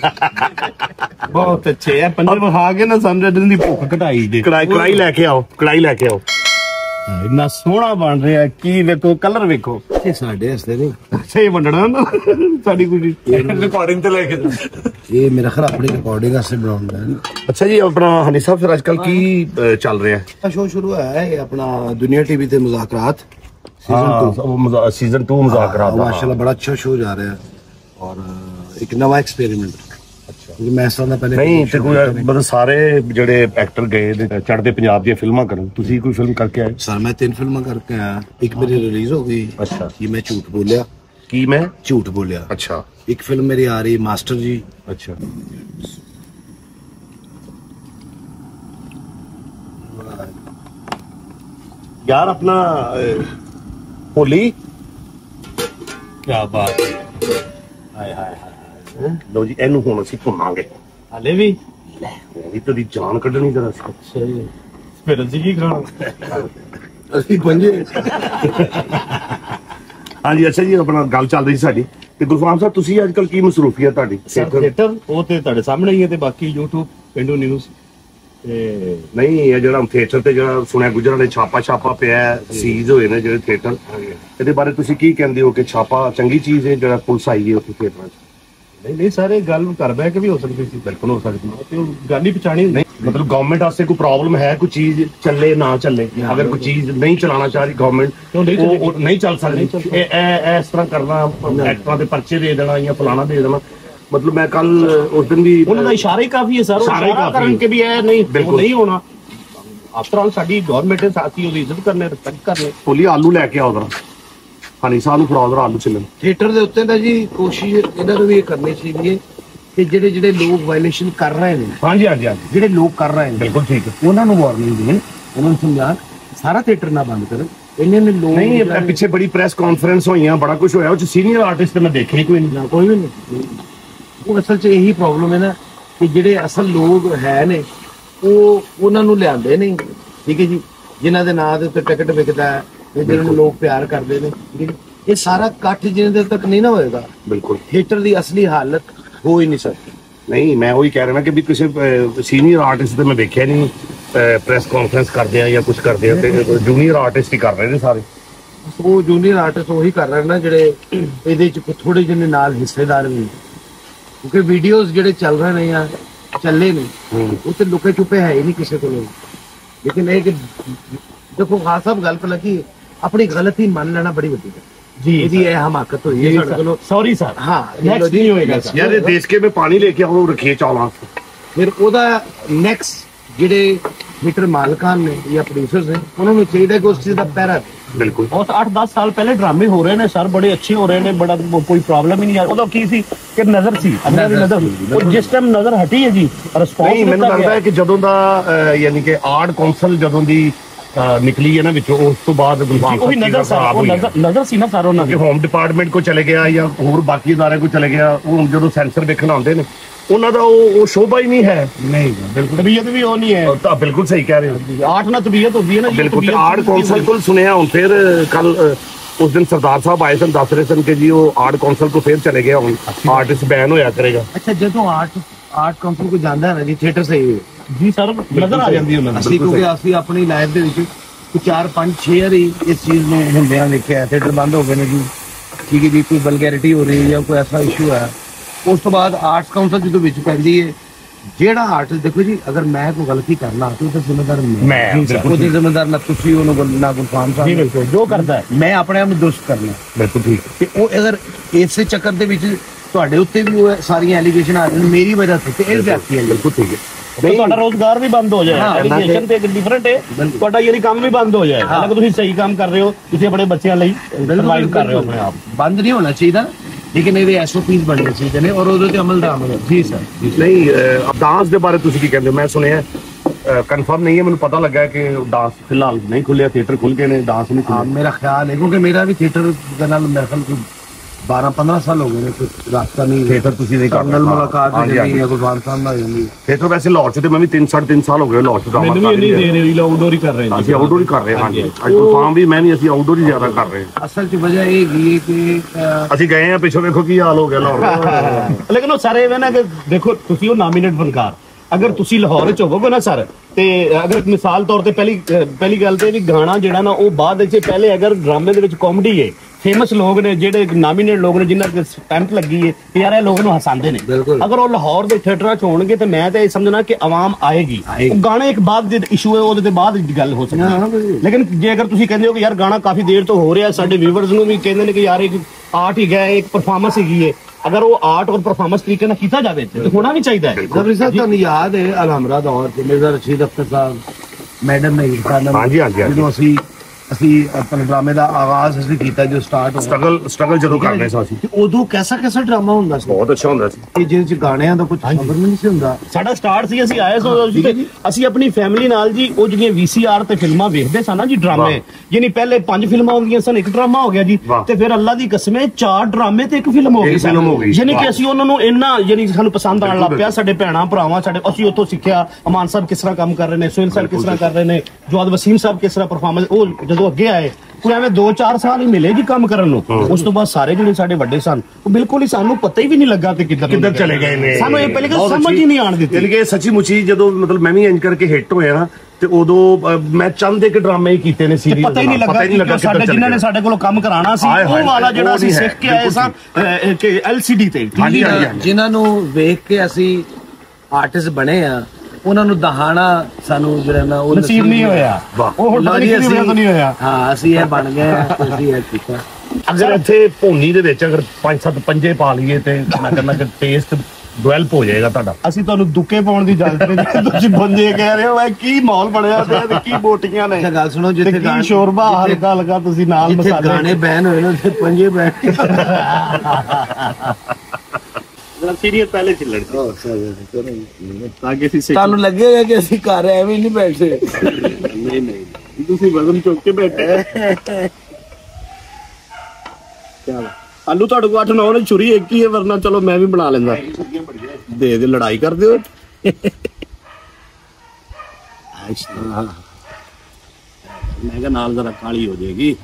ਬਹੁਤ ਅੱਛੇ ਆ ਪੰਜੇ ਵਿਖਾ ਕੇ ਨਾ ਸਾਨੂੰ ਦੀ ਭੁੱਖ ਘਟਾਈ ਦੇ। ਕੜਾਈ ਲੈ ਕੇ ਆਓ, ਕੜਾਈ ਲੈ ਕੇ ਆਓ। ਇੰਨਾ ਸੋਹਣਾ ਬਣ ਰਿਹਾ, ਕੀ ਵੇਖੋ ਕਲਰ ਵੇਖੋ। ਇਹ ਸਾਡੇ ਹਸਤੇ ਨਹੀਂ, ਸਹੀ ਵੰਡਣਾ ਨਾ ਸਾਡੀ ਕੁੜੀ ਰਿਕਾਰਡਿੰਗ ਤੇ ਲੈ ਕੇ ਇਹ ਮੇਰਾ ਖਿਆਲ ਆਪਣੀ ਰਿਕਾਰਡਿੰਗ ਵਾਸਤੇ ਬਣਾਉਂਦਾ ਹੈ। ਅੱਛਾ ਜੀ ਆਪਣਾ ਹਨੀ ਸਾਹਿਬ ਫਿਰ ਅੱਜਕੱਲ ਕੀ ਚੱਲ ਰਿਹਾ ਹੈ? ਸ਼ੋਅ ਸ਼ੁਰੂ ਹੈ ਇਹ ਆਪਣਾ ਦੁਨੀਆ ਟੀਵੀ ਤੇ ਮੁਜ਼ਾਕਰਾਤ सीजन 2 मुज़ाकरात। माशाल्लाह बड़ा अच्छा शो जा रहा है और एक नवा एक्सपेरिमेंट। अच्छा मैं इस तरह पहले नहीं ते कोई मतलब सारे ਜਿਹੜੇ ਐਕਟਰ ਗਏ ਨੇ ਚੜ੍ਹਦੇ ਪੰਜਾਬ ਦੀਆਂ ਫਿਲਮਾਂ ਕਰਨ, ਤੁਸੀਂ ਕੋਈ ਫਿਲਮ ਕਰਕੇ ਆਏ? ਸਰ ਮੈਂ 3 ਫਿਲਮਾਂ ਕਰਕੇ ਆਇਆ, ਇੱਕ ਮੇਰੀ ਰਿਲੀਜ਼ ਹੋ ਗਈ। ਅੱਛਾ, ਕੀ ਮੈਂ ਝੂਠ ਬੋਲਿਆ? ਕੀ ਮੈਂ ਝੂਠ ਬੋਲਿਆ? ਅੱਛਾ, ਇੱਕ ਫਿਲਮ ਮੇਰੀ ਆ ਰਹੀ ਮਾਸਟਰ ਜੀ। ਅੱਛਾ यार अपना होली क्या बात है। हाय हाय हाय लो जी ਇਹਨੂੰ ਹੁਣ ਅਸੀਂ ਭੁੰਨਾਂਗੇ। ਹਲੇ ਵੀ ਇਹ ਤੇਰੀ ਜਾਨ ਕੱਢਣੀ ਜਰਾ ਸੀ। ਅੱਛਾ ਜੀ ਫਿਰ ਅਸੀਂ ਕੀ ਖਾਣਾ? ਅਸੀਂ ਪੰਜੇ। ਹਾਂਜੀ ਅੱਛਾ ਜੀ ਆਪਣਾ ਗੱਲ ਚੱਲ ਰਹੀ ਸਾਡੀ ਤੇ ਗੁਰਫਾਮ ਸਾਹਿਬ ਤੁਸੀਂ ਅੱਜਕੱਲ ਕੀ ਮਸਰੂਫੀਅਤ ਤੁਹਾਡੀ? ਥੀਏਟਰ ਉਹ ਤੇ ਤੁਹਾਡੇ ਸਾਹਮਣੇ ਹੀ ਹੈ ਤੇ ਬਾਕੀ YouTube ਪਿੰਡੂ ਨਿਊਜ਼ ਤੇ ਨਹੀਂ ਇਹ ਜਿਹੜਾ ਥੀਏਟਰ ਤੇ ਜਿਹੜਾ ਸੁਣਿਆ ਗੁਜਰਾਂ ਨੇ ਛਾਪਾ ਪਿਆ ਸੀਜ਼ ਹੋਏ ਨੇ ਜਿਹੜੇ ਥੀਏਟਰ, ਇਹਦੇ ਬਾਰੇ ਤੁਸੀਂ ਕੀ ਕਹਿੰਦੇ ਹੋ ਕਿ ਛਾਪਾ ਚੰਗੀ ਚੀਜ਼ ਹੈ ਜਿਹੜਾ ਪੁਲਿਸ ਆਈ ਹੈ ਉੱਥੇ ਥੀਏਟਰਾਂ 'ਚ? ਨਹੀਂ ਸਾਰੇ ਗੱਲ ਕਰ ਬਹਿ ਕੇ ਵੀ ਹੋ ਸਕਦੀ ਸੀ। ਬਿਲਕੁਲ ਹੋ ਸਕਦੀ ਤੇ ਉਹ ਗੱਲ ਹੀ ਪਛਾਣੀ ਨਹੀਂ। ਮਤਲਬ ਗਵਰਨਮੈਂਟ ਵਾਸਤੇ ਕੋਈ ਪ੍ਰੋਬਲਮ ਹੈ, ਕੋਈ ਚੀਜ਼ ਚੱਲੇ ਨਾ ਚੱਲੇ, ਅਗਰ ਕੋਈ ਚੀਜ਼ ਨਹੀਂ ਚਲਾਉਣਾ ਚਾਹ ਰਹੀ ਗਵਰਨਮੈਂਟ ਉਹ ਨਹੀਂ ਚੱਲ ਸਕਦੀ। ਇਹ ਇਸ ਤਰ੍ਹਾਂ ਕਰਨਾ, ਐਕਟਰਾਂ ਦੇ ਪਰਚੇ ਦੇ ਦੇਣਾ ਜਾਂ ਫਲਾਣਾ ਦੇ ਦੇਣਾ, मतलब मैं कल उस दिन भी ਉਹਨਾਂ ਦਾ ਇਸ਼ਾਰਾ ਹੀ ਕਾਫੀ ਹੈ ਸਰ, ਇਸ਼ਾਰਾ ਕਰਨ ਕਿ ਵੀ ਇਹ ਨਹੀਂ ਨਹੀਂ ਹੋਣਾ। ਆਫਟਰ ਆਲ ਸਾਡੀ ਗਵਰਨਮੈਂਟ ਹੈ, ਸਾਥੀ ਉਹਦੀ ਇੱਜ਼ਤ ਕਰਨੇ, ਰਿਸਪੈਕਟ ਕਰਨੇ। ਹੋਲੀ ਆਲੂ ਲੈ ਕੇ ਆਓ ਜਰਾ, ਹਨੀ ਸਾਹਿਬ ਨੂੰ ਫੜਾਓ ਜਰਾ ਆਲੂ ਛਿੱਲਣ। ਥੀਏਟਰ ਦੇ ਉੱਤੇ ਤਾਂ ਜੀ ਕੋਸ਼ਿਸ਼ ਇਹਨਾਂ ਨੂੰ ਵੀ ਇਹ ਕਰਨੀ ਚਾਹੀਦੀ ਹੈ ਕਿ ਜਿਹੜੇ ਲੋਕ ਵਾਇਲੇਸ਼ਨ ਕਰ ਰਹੇ ਨੇ, ਹਾਂਜੀ ਹਾਂਜੀ ਹਾਂਜੀ ਜਿਹੜੇ ਲੋਕ ਕਰ ਰਹੇ ਨੇ, ਬਿਲਕੁਲ ਠੀਕ ਹੈ, ਉਹਨਾਂ ਨੂੰ ਵਾਰਨਿੰਗ ਦੇਣ, ਉਹਨਾਂ ਨੂੰ ਸਮਝਾਣ ਸਾਰਾ ਥੀਏਟਰ ਨਾ ਬੰਦ ਕਰਨ। ਇੰਨੇ ਨੇ ਲੋਕ ਨਹੀਂ ਪਿੱਛੇ ਬੜੀ ਪ੍ਰੈਸ ਕਾਨਫਰੰਸ ਹੋਈਆਂ, ਬੜਾ ਕੁਝ ਹੋਇਆ, ਉਹ ਚ ਸੀਨੀਅਰ ਆਰਟਿਸਟ ਮੈਂ ਦੇਖੇ ਹੀ ਕੋਈ ਨਹੀਂ, ਕੋਈ ਵੀ ਨਹੀਂ। ਉਹ ਅਸਲ 'ਚ ਇਹੀ ਪ੍ਰੋਬਲਮ ਹੈ ਨਾ ਕਿ ਜਿਹੜੇ ਅਸਲ ਲੋਕ ਹੈ ਨੇ ਉਹ ਉਹਨਾਂ ਨੂੰ ਲਿਆਂਦੇ ਨਹੀਂ, ਠੀਕ ਹੈ ਜੀ, ਜਿਨ੍ਹਾਂ ਦੇ ਨਾਂ ਦੇ ਉੱਤੇ ਟਿਕਟ ਵਿਕਦਾ ਹੈ, ਜਿਹਨਾਂ ਨੂੰ ਲੋਕ ਪਿਆਰ ਕਰਦੇ ਨੇ, ਇਹ ਸਾਰਾ ਇਕੱਠ ਜਿੰਨੇ ਦੇਰ ਤੱਕ ਨਹੀਂ ਨਾ ਹੋਏਗਾ, ਬਿਲਕੁਲ ਥੀਏਟਰ ਦੀ ਅਸਲੀ ਹਾਲਤ ਹੋ ਹੀ ਨਹੀਂ ਸਕਦੀ। ਨਹੀਂ ਮੈਂ ਉਹੀ ਕਹਿ ਰਿਹਾ ਕਿ ਵੀ ਕਿਸੇ ਸੀਨੀਅਰ ਆਰਟਿਸਟ ਤੇ ਮੈਂ ਵੇਖਿਆ ਨਹੀਂ ਪ੍ਰੈਸ ਕਾਨਫਰੰਸ ਕਰਦੇ ਆ ਜਾਂ ਕੁਝ ਕਰਦੇ ਆ, ਤੇ ਜੂਨੀਅਰ ਆਰਟਿਸਟ ਹੀ ਕਰ ਰਹੇ ਨੇ ਸਾਰੇ। ਉਹ ਜੂਨੀਅਰ ਆਰਟਿਸਟ ਉਹੀ ਕਰ ਰਹੇ ਨੇ ਜਿਹੜੇ ਇਹਦੇ 'ਚ ਥੋੜੇ ਜਿਹੇ ਨਾਲ ਹਿੱਸੇਦਾਰ ਵੀ, ਕਿਉਂਕਿ ਵੀਡੀਓਜ਼ ਜਿਹੜੇ ਚੱਲ ਰਹੇ ਨੇ ਜਾਂ ਚੱਲੇ ਨੇ ਉਹ ਤੇ ਲੁਕੇ ਛੁਪੇ ਹੈ ਹੀ ਨਹੀਂ ਕਿਸੇ ਕੋਲ। ਲੇਕਿਨ ਇਹ ਕਿ ਦੇਖੋ ਖਾਨ ਸਾਹਿਬ ਗੱਲ ਪਹਿਲਾਂ ਕਿ ਆਪਣੀ ਗਲਤੀ ਮੰਨ ਲੈਣਾ ਬੜੀ ਵੱਡੀ ਗੱਲ ਜੀ, ਇਹਦੀ ਇਹ ਹਮਾਕਤ ਹੋਈ ਹੈ ਸਾਡੇ ਕੋਲੋਂ। ਸੌਰੀ ਸਰ, ਹਾਂ ਨੈਕਸਟ ਨਹੀਂ ਹੋਏਗਾ ਯਾਰ, ਇਹ ਦੇਸ਼ ਕੇ ਮੈਂ ਪਾਣੀ ਲੈ ਕੇ ਆਉਂ ਰੱਖੀਏ ਚੌਲਾਂ, ਫਿਰ ਉਹਦਾ ਨੈਕਸਟ ਜਿਹੜੇ थिएटर मालकान ने या प्रोड्यूसर्स ने, उन्होंने चाहिए कि उस चीज का पहरा। बिल्कुल। और 8-10 साल पहले ड्रामे हो रहे ने सर, बड़े अच्छे हो रहे ने, बड़ा कोई प्रॉब्लम ही नहीं आ। उदों की सी कि नजर सी, नजर जिस टाइम नजर हटी है जी रिस्पॉन्स ਮੈਨੂੰ ਲੱਗਦਾ ਹੈ ਕਿ ਜਦੋਂ ਦਾ ਯਾਨੀ ਕਿ ਆਰਟ ਕੌਂਸਲ ਜਦੋਂ ਦੀ ਨਿਕਲੀ ਹੈ ਨਾ ਵਿੱਚੋਂ, ਉਸ ਤੋਂ ਬਾਅਦ ਉਹੀ ਨਜ਼ਰ ਸੀ ਨਾ ਸਰ ਉਹਨਾਂ ਦੀ। ਹੋਮ ਡਿਪਾਰਟਮੈਂਟ ਕੋ ਚਲੇ ਗਿਆ ਜਾਂ ਹੋਰ ਬਾਕੀ ਅਦਾਰੇ ਕੋ ਚਲੇ ਗਿਆ, ਉਹ ਜਦੋਂ ਸੈਂਸਰ ਵੇਖਣ ਆਉਂਦੇ ਨੇ ਉਹਨਾਂ ਦਾ ਉਹ ਸ਼ੋਭਾ ਹੀ ਨਹੀਂ ਹੈ। ਨਹੀਂ ਬਿਲਕੁਲ, ਤਬੀਅਤ ਵੀ ਉਹ ਨਹੀਂ ਹੈ। ਤਾਂ ਬਿਲਕੁਲ ਸਹੀ ਕਹਿ ਰਹੇ ਹੋ, ਆਰਟ ਨਾਲ ਤਬੀਅਤ ਹੁੰਦੀ ਹੈ ਨਾ। ਬਿਲਕੁਲ। ਆਰਟ ਕੌਂਸਲ ਕੋਲ ਸੁਣਿਆ ਹੁਣ ਫਿਰ ਕੱਲ ਉਸ ਦਿਨ ਸਰਦਾਰ ਸਾਹਿਬ ਆਏ ਸਨ, ਦੱਸ ਰਹੇ ਸਨ ਕਿ ਜੀ ਉਹ ਆਰਟ ਕੌਂਸਲ ਤੋਂ ਫਿਰ ਚਲੇ ਗਿਆ, ਹੁਣ ਆਰਟਿਸਟ ਬੈਨ ਹੋਇਆ ਕਰੇਗਾ। ਅੱਛਾ, ਜਦੋਂ ਆਰਟ ਕੌਂਸਲ ਕੋ ਜਾਂਦਾ ਹੈ ਨਾ ਜੀ, ਥੀਏਟਰ ਸਹੀ ਜੀ ਸਰ ਨਜ਼ਰ ਆ ਜਾਂਦੀ ਉਹਨਾਂ ਨੂੰ। ਅਸੀਂ ਕਿਉਂਕਿ ਅਸੀਂ ਆਪਣੀ ਲਾਈਫ ਦੇ ਵਿੱਚ 4-5-6 ਵਾਰੀ ਇਸ ਚੀਜ਼ ਨੂੰ ਹੁੰਦਿਆਂ ਦੇਖਿਆ, ਥੀਏਟਰ ਬੰਦ ਹੋ ਗਏ ਨੇ ਜੀ, ਠੀਕ ਹੈ ਜੀ, ਕੋਈ ਵਲਗੈਰਿਟੀ ਹੋ ਰਹੀ ਹੈ ਜਾਂ ਕੋਈ ਐਸਾ ਇਸ਼ੂ ਹੈ। ਉਸ ਤੋਂ ਬਾਅਦ ਆਰਟਸ ਕਾਉਂਸਲ ਜਦੋਂ ਵਿੱਚ ਪੈਂਦੀ ਹੈ, ਜਿਹੜਾ ਆਰਟਿਸਟ ਦੇਖੋ ਜੀ, ਅਗਰ ਮੈਂ ਕੋਈ ਗਲਤੀ ਕਰਨਾ ਤੇ ਉਹਦਾ ਜ਼ਿੰਮੇਦਾਰ ਮੈਂ, ਉਹਦੀ ਜ਼ਿੰਮੇਦਾਰ ਨਾ ਤੁਸੀਂ ਉਹਨੂੰ ਨਾ ਗੁਰਫਾਮ ਸਾਹਿਬ, ਬਿਲਕੁਲ ਜੋ ਕਰਦਾ ਹੈ ਮੈਂ ਆਪਣੇ ਆਪ ਨੂੰ ਦੁਰਸਤ ਕਰਨਾ। ਬਿਲਕੁਲ ਠੀਕ। ਤੇ ਉਹ ਅਗਰ ਇਸੇ ਚੱਕਰ ਦੇ ਵਿੱਚ ਤੁਹਾਡੇ ਉੱਤੇ ਵੀ ਉਹ ਸਾਰੀਆਂ ਐਲੀਗੇਸ਼ਨ ਆ ਜਾਣ ਮੇਰੀ ਵਜ੍ਹਾ ਤੋਂ, ਤੇ ਇਹ ਵਿਅਕਤੀ ਹੈ। ਬਿਲਕੁਲ ਠੀਕ ਹੈ। ਤੁਹਾਡਾ ਰੋਜ਼ਗਾਰ ਵੀ ਬੰਦ ਹੋ ਜਾਏ, ਐਲੀਗੇਸ਼ਨ ਤੇ ਡਿਫਰੈਂਟ ਹੈ, ਤੁਹਾਡਾ ਯਾਨੀ ਕੰਮ ਵੀ ਬੰਦ ਹੋ ਜਾਏ। ਹਾਲਾਂਕਿ ਤੁਸੀਂ ਸਹੀ ਕੰਮ ਕਰ ਰਹੇ ਹੋ, ਤੁਸੀਂ ਆਪਣੇ ਬੱਚਿਆਂ ਲਈ ਸਰਵਾਈਵ ਕਰ ਰਹੇ ਹੋ ਆਪਣੇ ਆਪ। ਬੰਦ ਨਹੀਂ ਹੋਣਾ ਚਾਹੀਦਾ, ਲੇਕਿਨ ਇਹਦੇ SOPs ਬਣਨੇ ਚਾਹੀਦੇ ਨੇ ਔਰ ਉਹਦੇ ਤੇ ਅਮਲ ਦਰਾਮਦ। ਜੀ ਸਰ। ਨਹੀਂ, ਡਾਂਸ ਦੇ ਬਾਰੇ ਤੁਸੀਂ ਕੀ ਕਹਿੰਦੇ ਹੋ? ਮੈਂ ਸੁਣਿਆ ਕਨਫਰਮ ਨਹੀਂ ਹੈ, ਮੈਨੂੰ ਪਤਾ ਲੱਗਾ ਕਿ ਡਾਂਸ ਫਿਲਹਾਲ ਨਹੀਂ ਖੁੱਲਿਆ, ਥੀਏਟਰ ਖੁੱਲ ਗਏ ਨੇ, ਡਾਂਸ ਨਹੀਂ ਖੁੱਲਿਆ। ਮੇਰਾ ਖਿਆਲ ਹੈ ਕਿਉਂਕਿ ਮੇਰਾ ਵੀ ਥੀਏਟਰ ਦੇ ਨਾਲ ਮੇਰੇ ਖਿਆਲ 12-15 ਸਾਲ ਹੋ ਗਏ ਨੇ, ਕੋਈ ਰਾਸਤਾ ਨਹੀਂ। ਥੀਏਟਰ ਤੁਸੀਂ ਨਹੀਂ ਕਰਦੇ? ਨਾਲ ਮੁਲਾਕਾਤ ਹੋ ਜਾਂਦੀ ਹੈ, ਗੁਰਬਾਨ ਸਾਹਿਬ ਨਾਲ ਜਾਂਦੀ। ਥੀਏਟਰ ਵੈਸੇ ਲਾਹੌਰ ਚ ਤੇ ਮੈਂ ਵੀ 3-3.5 ਸਾਲ ਹੋ ਗਏ ਲਾਹੌਰ ਚ ਡਰਾਮਾ ਕਰ ਰਹੇ ਹਾਂ। ਮੈਨੂੰ ਵੀ ਨਹੀਂ ਦੇ ਰਹੇ, ਆਊਟਡੋਰ ਹੀ ਕਰ ਰਹੇ ਹਾਂ। ਅਸੀਂ ਆਊਟਡੋਰ ਹੀ ਕਰ ਰਹੇ ਹਾਂ ਜੀ, ਅੱਜ ਫਾਰਮ ਵੀ ਮੈਂ ਵੀ ਅਸੀਂ ਆਊਟਡੋਰ ਹੀ ਜ਼ਿਆਦਾ ਕਰ ਰਹੇ ਹਾਂ। ਅਸਲ 'ਚ ਵਜ੍ਹਾ ਇਹ ਹੈਗੀ ਕਿ ਅਸੀਂ ਗਏ ਆ ਪਿੱਛੋਂ, ਵੇਖੋ ਕੀ ਹਾਲ ਹੋ ਗਿਆ ਲਾਹੌਰ। ਲੇਕਿਨ ਉਹ ਸਾਰੇ ਇਹ ਨਾ ਕਿ ਦੇਖੋ ਤੁਸੀਂ ਉਹ ਨਾਮੀਨੇਟ ਫਨਕਾਰ, ਅਗਰ ਤੁਸੀਂ ਲਾਹੌਰ ਚ ਹੋਵੋਗੇ ਨਾ ਸਰ, ਤੇ ਅਗਰ ਮਿਸਾਲ ਤੌਰ ਤੇ ਪਹਿਲੀ ਗੱਲ ਤੇ ਵੀ ਗਾਣਾ ਜਿਹੜਾ ਨਾ ਉਹ ਬਾਅਦ ਵਿੱਚ, ਪਹਿਲੇ ਅਗਰ ਡਰਾਮੇ ਦੇ ਵਿੱਚ ਕਾਮੇਡੀ ਹੈ, ਫੇਮਸ ਲੋਕ ਨੇ ਜਿਹੜੇ ਨਾਮੀਨੇਟ ਲੋਕ ਨੇ ਜਿਨ੍ਹਾਂ ਦੇ ਸਟੈਂਪ ਲੱਗੀ ਹੈ ਕਿ ਯਾਰ ਇਹ ਲੋਕ ਨੂੰ ਹਸਾਉਂਦੇ ਨੇ, ਅਗਰ ਉਹ ਲਾਹੌਰ ਦੇ ਥੀਏਟਰਾਂ ਚ ਹੋਣਗੇ ਤੇ ਮੈਂ ਤਾਂ ਇਹ ਸਮਝਣਾ ਕਿ ਆਵਾਮ ਆਏਗੀ। ਉਹ ਗਾਣੇ ਇੱਕ ਬਾਅਦ ਦੇ ਇਸ਼ੂ ਹੈ, ਉਹਦੇ ਤੇ ਬਾਅਦ ਗੱਲ ਹੋ ਸਕਦੀ ਹੈ। ਲੇਕਿਨ ਜੇ ਅਗਰ ਤੁਸੀਂ ਕਹਿੰਦੇ ਹੋ ਕਿ ਯਾਰ ਗਾਣਾ ਕਾਫੀ ਦੇਰ ਤੋਂ ਹੋ ਰਿਹਾ, ਸਾਡੇ ਵਿਊਵਰਸ ਨੂੰ ਵੀ ਕਹਿੰਦੇ ਨੇ ਕਿ ਯਾਰ ਇੱਕ ਆਰਟ ਹੀ ਗਿਆ, ਇੱਕ ਪਰਫਾਰਮੈਂਸ ਹੈਗੀ ਹੈ, ਅਗਰ ਉਹ ਆਰਟ ਔਰ ਪਰਫਾਰਮੈਂਸ ਤਰੀਕੇ ਨਾਲ ਕੀਤਾ ਜਾਵੇ ਤੇ ਹੋਣਾ ਵੀ ਚਾਹੀਦਾ ਹੈ। ਜਬਰੀ ਸਾਹਿਬ ਤੁਹਾਨੂੰ ਯਾਦ ਹੈ ਅਲਹਮਰਾ ਦੌਰ ਤੇ ਮਿਰਜ਼ਾ ਰਸ਼ੀਦ ਅਖਤਰ ਸਾਹਿਬ, ਮੈਡਮ ਨੇ ਜਦੋਂ ਅਸੀਂ ਆਪਣੇ ਡਰਾਮੇ ਦਾ ਆਗਾਜ਼ ਅਸੀਂ ਕੀਤਾ, ਜੋ ਸਟਾਰਟ ਸਟਰਗਲ ਜਦੋਂ ਕਰਦੇ ਸਾਂ ਅਸੀਂ, ਉਦੋਂ ਕੈਸਾ ਡਰਾਮਾ ਹੁੰਦਾ ਸੀ, ਬਹੁਤ ਅੱਛਾ ਹੁੰਦਾ ਸੀ। ਕਿ ਜਿਹਦੇ ਚ ਗਾਣਿਆਂ ਦਾ ਕੁਝ ਖਬਰ ਨਹੀਂ ਸੀ ਹੁੰਦਾ। ਸਾਡਾ ਸਟਾਰਟ ਸੀ, ਅਸੀਂ ਆਏ ਸੋ ਅਸੀਂ ਆਪਣੀ ਫੈਮਿਲੀ ਨਾਲ ਜੀ ਉਹ ਜਿਹੜੀਆਂ VCR ਤੇ ਫਿਲਮਾਂ ਵੇਖਦੇ ਸਨ ਨਾ ਜੀ, ਡਰਾਮੇ, ਯਾਨੀ ਪਹਿਲੇ 5 ਫਿਲਮਾਂ ਹੁੰਦੀਆਂ ਸਨ, ਇੱਕ ਡਰਾਮਾ ਹੋ ਗਿਆ ਜੀ, ਤੇ ਫਿਰ ਅੱਲਾ ਦੀ ਕਸਮੇ 4 ਡਰਾਮੇ ਤੇ ਇੱਕ ਫਿਲਮ ਹੋ ਗਈ। ਯਾਨੀ ਕਿ ਅਸੀਂ ਉਹਨਾਂ ਨੂੰ ਇੰਨਾ ਯਾਨੀ ਸਾਨੂੰ ਪਸੰਦ ਆਉਣ ਲੱਗ ਪਿਆ, ਸਾਡੇ ਭੈਣਾਂ ਭਰਾਵਾਂ ਸਾਡੇ, ਅਸੀਂ ਉੱਥੋਂ ਸਿੱਖਿਆ ਅਮਾਨ ਸਾਹਿਬ ਕਿਸ ਤਰ੍ਹਾਂ ਕੰਮ ਕਰ ਰਹੇ ਨੇ, ਸੁਹੇਲ ਸਾਹਿਬ ਕਿਸ ਤਰ੍ਹਾਂ ਕਰ ਰਹੇ ਨੇ, ਜਵਾਦ ਵਸੀਮ ਸਾਹਿਬ ਕਿਸ ਤਰ੍ਹਾਂ ਪਰਫਾਰਮੈਂਸ। ਉਹ ਜਦੋਂ ਅੱਗੇ ਆਏ ਕੋਈ ਐਵੇਂ 2-4 ਸਾਲ ਹੀ ਮਿਲੇ ਜੀ ਕੰਮ ਕਰਨ ਨੂੰ, ਉਸ ਤੋਂ ਬਾਅਦ ਸਾਰੇ ਜਿਹੜੇ ਸਾਡੇ ਵੱਡੇ ਸਨ ਉਹ ਬਿਲਕੁਲ ਹੀ ਸਾਨੂੰ ਪਤਾ ਹੀ ਵੀ ਨਹੀਂ ਲੱਗਾ ਕਿ ਕਿੱਧਰ ਚਲੇ ਗਏ ਨੇ, ਸਾਨੂੰ ਇਹ ਪਹਿਲੇ ਸਮਝ ਹੀ ਨਹੀਂ ਆਣ ਦਿੱਤੀ। ਯਾਨੀ ਕਿ ਸੱਚੀ ਮੁੱਚੀ ਜਦੋਂ ਮਤਲਬ ਮੈਂ ਵੀ ਇੰਜ ਕਰਕੇ ਹਿੱਟ ਹੋਇਆ ਨਾ, ਤੇ ਉਦੋਂ ਮੈਂ ਚੰਦ ਇੱਕ ਡਰਾਮੇ ਹੀ ਕੀਤੇ ਨੇ ਸੀਰੀਜ਼, ਪਤਾ ਹੀ ਨਹੀਂ ਲੱਗਾ ਸਾਡੇ ਜਿਨ੍ਹਾਂ ਨੇ ਸਾਡੇ ਕੋਲੋਂ ਕੰਮ ਕਰਾਉਣਾ ਸੀ ਉਹ ਵਾਲਾ ਜਿਹੜਾ ਅਸੀਂ ਸਿੱਖ ਕੇ ਆਏ ਸਾਂ ਕਿ LCD ਤੇ, ਜਿਨ੍ਹਾਂ ਨੂੰ ਵੇਖ ਕੇ ਅਸੀਂ ਆਰਟਿਸਟ ਬਣੇ ਆ, ਉਹਨਾਂ ਨੂੰ ਦਹਾਣਾ ਸਾਨੂੰ ਜਿਹੜਾ ਨਾ ਉਹ ਨਸੀਬ ਨਹੀਂ ਹੋਇਆ, ਉਹ ਹੁਣ ਪਤਾ ਨਹੀਂ ਕਿਹਦੀ ਵਜ੍ਹਾ ਤੋਂ ਨਹੀਂ ਹੋਇਆ। ਹਾਂ, ਅਸੀਂ ਇਹ ਬਣ ਗਏ, ਅਸੀਂ ਇਹ ਕੀਤਾ। ਅਗਰ ਇੱਥੇ ਭੋਨੀ ਦੇ ਵਿੱਚ ਅਗਰ 5-7 ਪੰਜੇ ਪਾ ਲਈਏ ਤੇ ਮੈਂ ਕਹਿੰਦਾ ਕਿ ਟੇਸਟ ਡਿਵੈਲਪ ਹੋ ਜਾਏਗਾ ਤੁਹਾਡਾ। ਅਸੀਂ ਤੁਹਾਨੂੰ ਦੁੱਕੇ ਪਾਉਣ ਦੀ ਇਜਾਜ਼ਤ ਨਹੀਂ, ਤੁਸੀਂ ਪੰਜੇ ਕਹਿ ਰਹੇ ਹੋ, ਕੀ ਮਾਹੌਲ ਬਣਿਆ ਤੇ ਕੀ ਬੋਟੀਆਂ ਨੇ। ਗੱਲ ਸੁਣੋ, ਜਿੱਥੇ ਕੀ ਸ਼ੋਰਬਾ ਹਲਕਾ ਹਲਕਾ ਤੁਸੀਂ ਨਾਲ ਮਸਾਲੇ, ਗਾਣੇ ਬੈਨ ਹੋਏ ਨੇ ਪੰਜੇ ਬੈਨ ਸੀਰੀਅਸ ਪਹਿਲੇ ਚੱਲਣ ਤਾਂ ਕਿ ਅਸੀਂ ਤੁਹਾਨੂੰ ਲੱਗੇਗਾ ਕਿ ਅਸੀਂ ਘਰ ਐਵੇਂ ਨਹੀਂ ਬੈਠੇ। ਨਹੀਂ ਤੁਸੀਂ ਵਜ਼ਨ ਚੁੱਕ ਕੇ ਬੈਠੇ। ਆਲੂ ਤੁਹਾਡੇ ਕੋਲ 8-9 ਨੇ, ਛੁਰੀ ਇੱਕ ਹੀ ਹੈ, ਵਰਨਾ ਚਲੋ ਮੈਂ ਵੀ ਬਣਾ ਲੈਂਦਾ। ਦੇ ਲੜਾਈ ਕਰਦੇ ਹੋ। ਮੈਂ ਕਿਹਾ ਨਾਲ ਜ਼ਰਾ ਕਾਲੀ ਹੋ ਜਾਏਗੀ।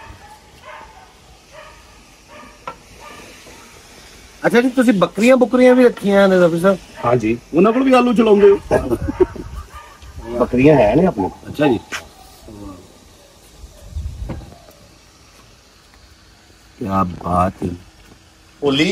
ਅੱਛਾ ਜੀ, ਤੁਸੀਂ ਬੱਕਰੀਆਂ ਵੀ ਰੱਖੀਆਂ ਨੇ ਰਫੀ ਸਾਹਿਬ? ਹਾਂਜੀ, ਉਹਨਾਂ ਕੋਲ ਵੀ ਆਲੂ ਚਲਾਉਂਦੇ ਹੋ? ਬੱਕਰੀਆਂ ਹੈ ਨੇ ਆਪਣੇ। ਅੱਛਾ ਜੀ, क्या बात है। ओली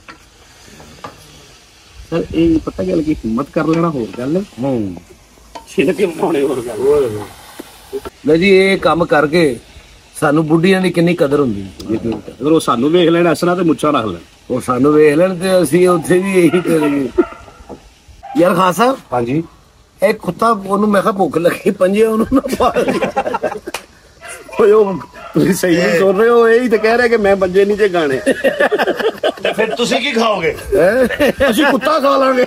सर ये पता गल की हिम्मत कर लेना होर गल है, छिलके बनाने होर गल। ले जी ये काम करके सानू बुढ़ियां दी कितनी कदर हुंदी है। अगर वो सानू वेख लेण इस तरह ते मुच्छां रख लेण, वो सानू वेख लेण ते असीं उत्थे भी यही करेंगे। यार खान साहब, हाँ जी, ਇਹ ਕੁੱਤਾ ਉਹਨੂੰ ਮੈਂ ਕਿਹਾ ਭੁੱਖ ਲੱਗੀ ਪੰਜੇ ਉਹਨੂੰ ਨਾ ਪਾ ਤੁਸੀਂ ਸਹੀ ਨਹੀਂ ਸੁਣ ਰਹੇ ਹੋ, ਇਹੀ ਤਾਂ ਕਹਿ ਰਿਹਾ ਕਿ ਮੈਂ ਪੰਜੇ ਨਹੀਂ ਜੇ ਗਾਣੇ। ਤੇ ਫਿਰ ਤੁਸੀਂ ਕੀ ਖਾਓਗੇ? ਅਸੀਂ ਕੁੱਤਾ ਖਾ ਲਾਂਗੇ।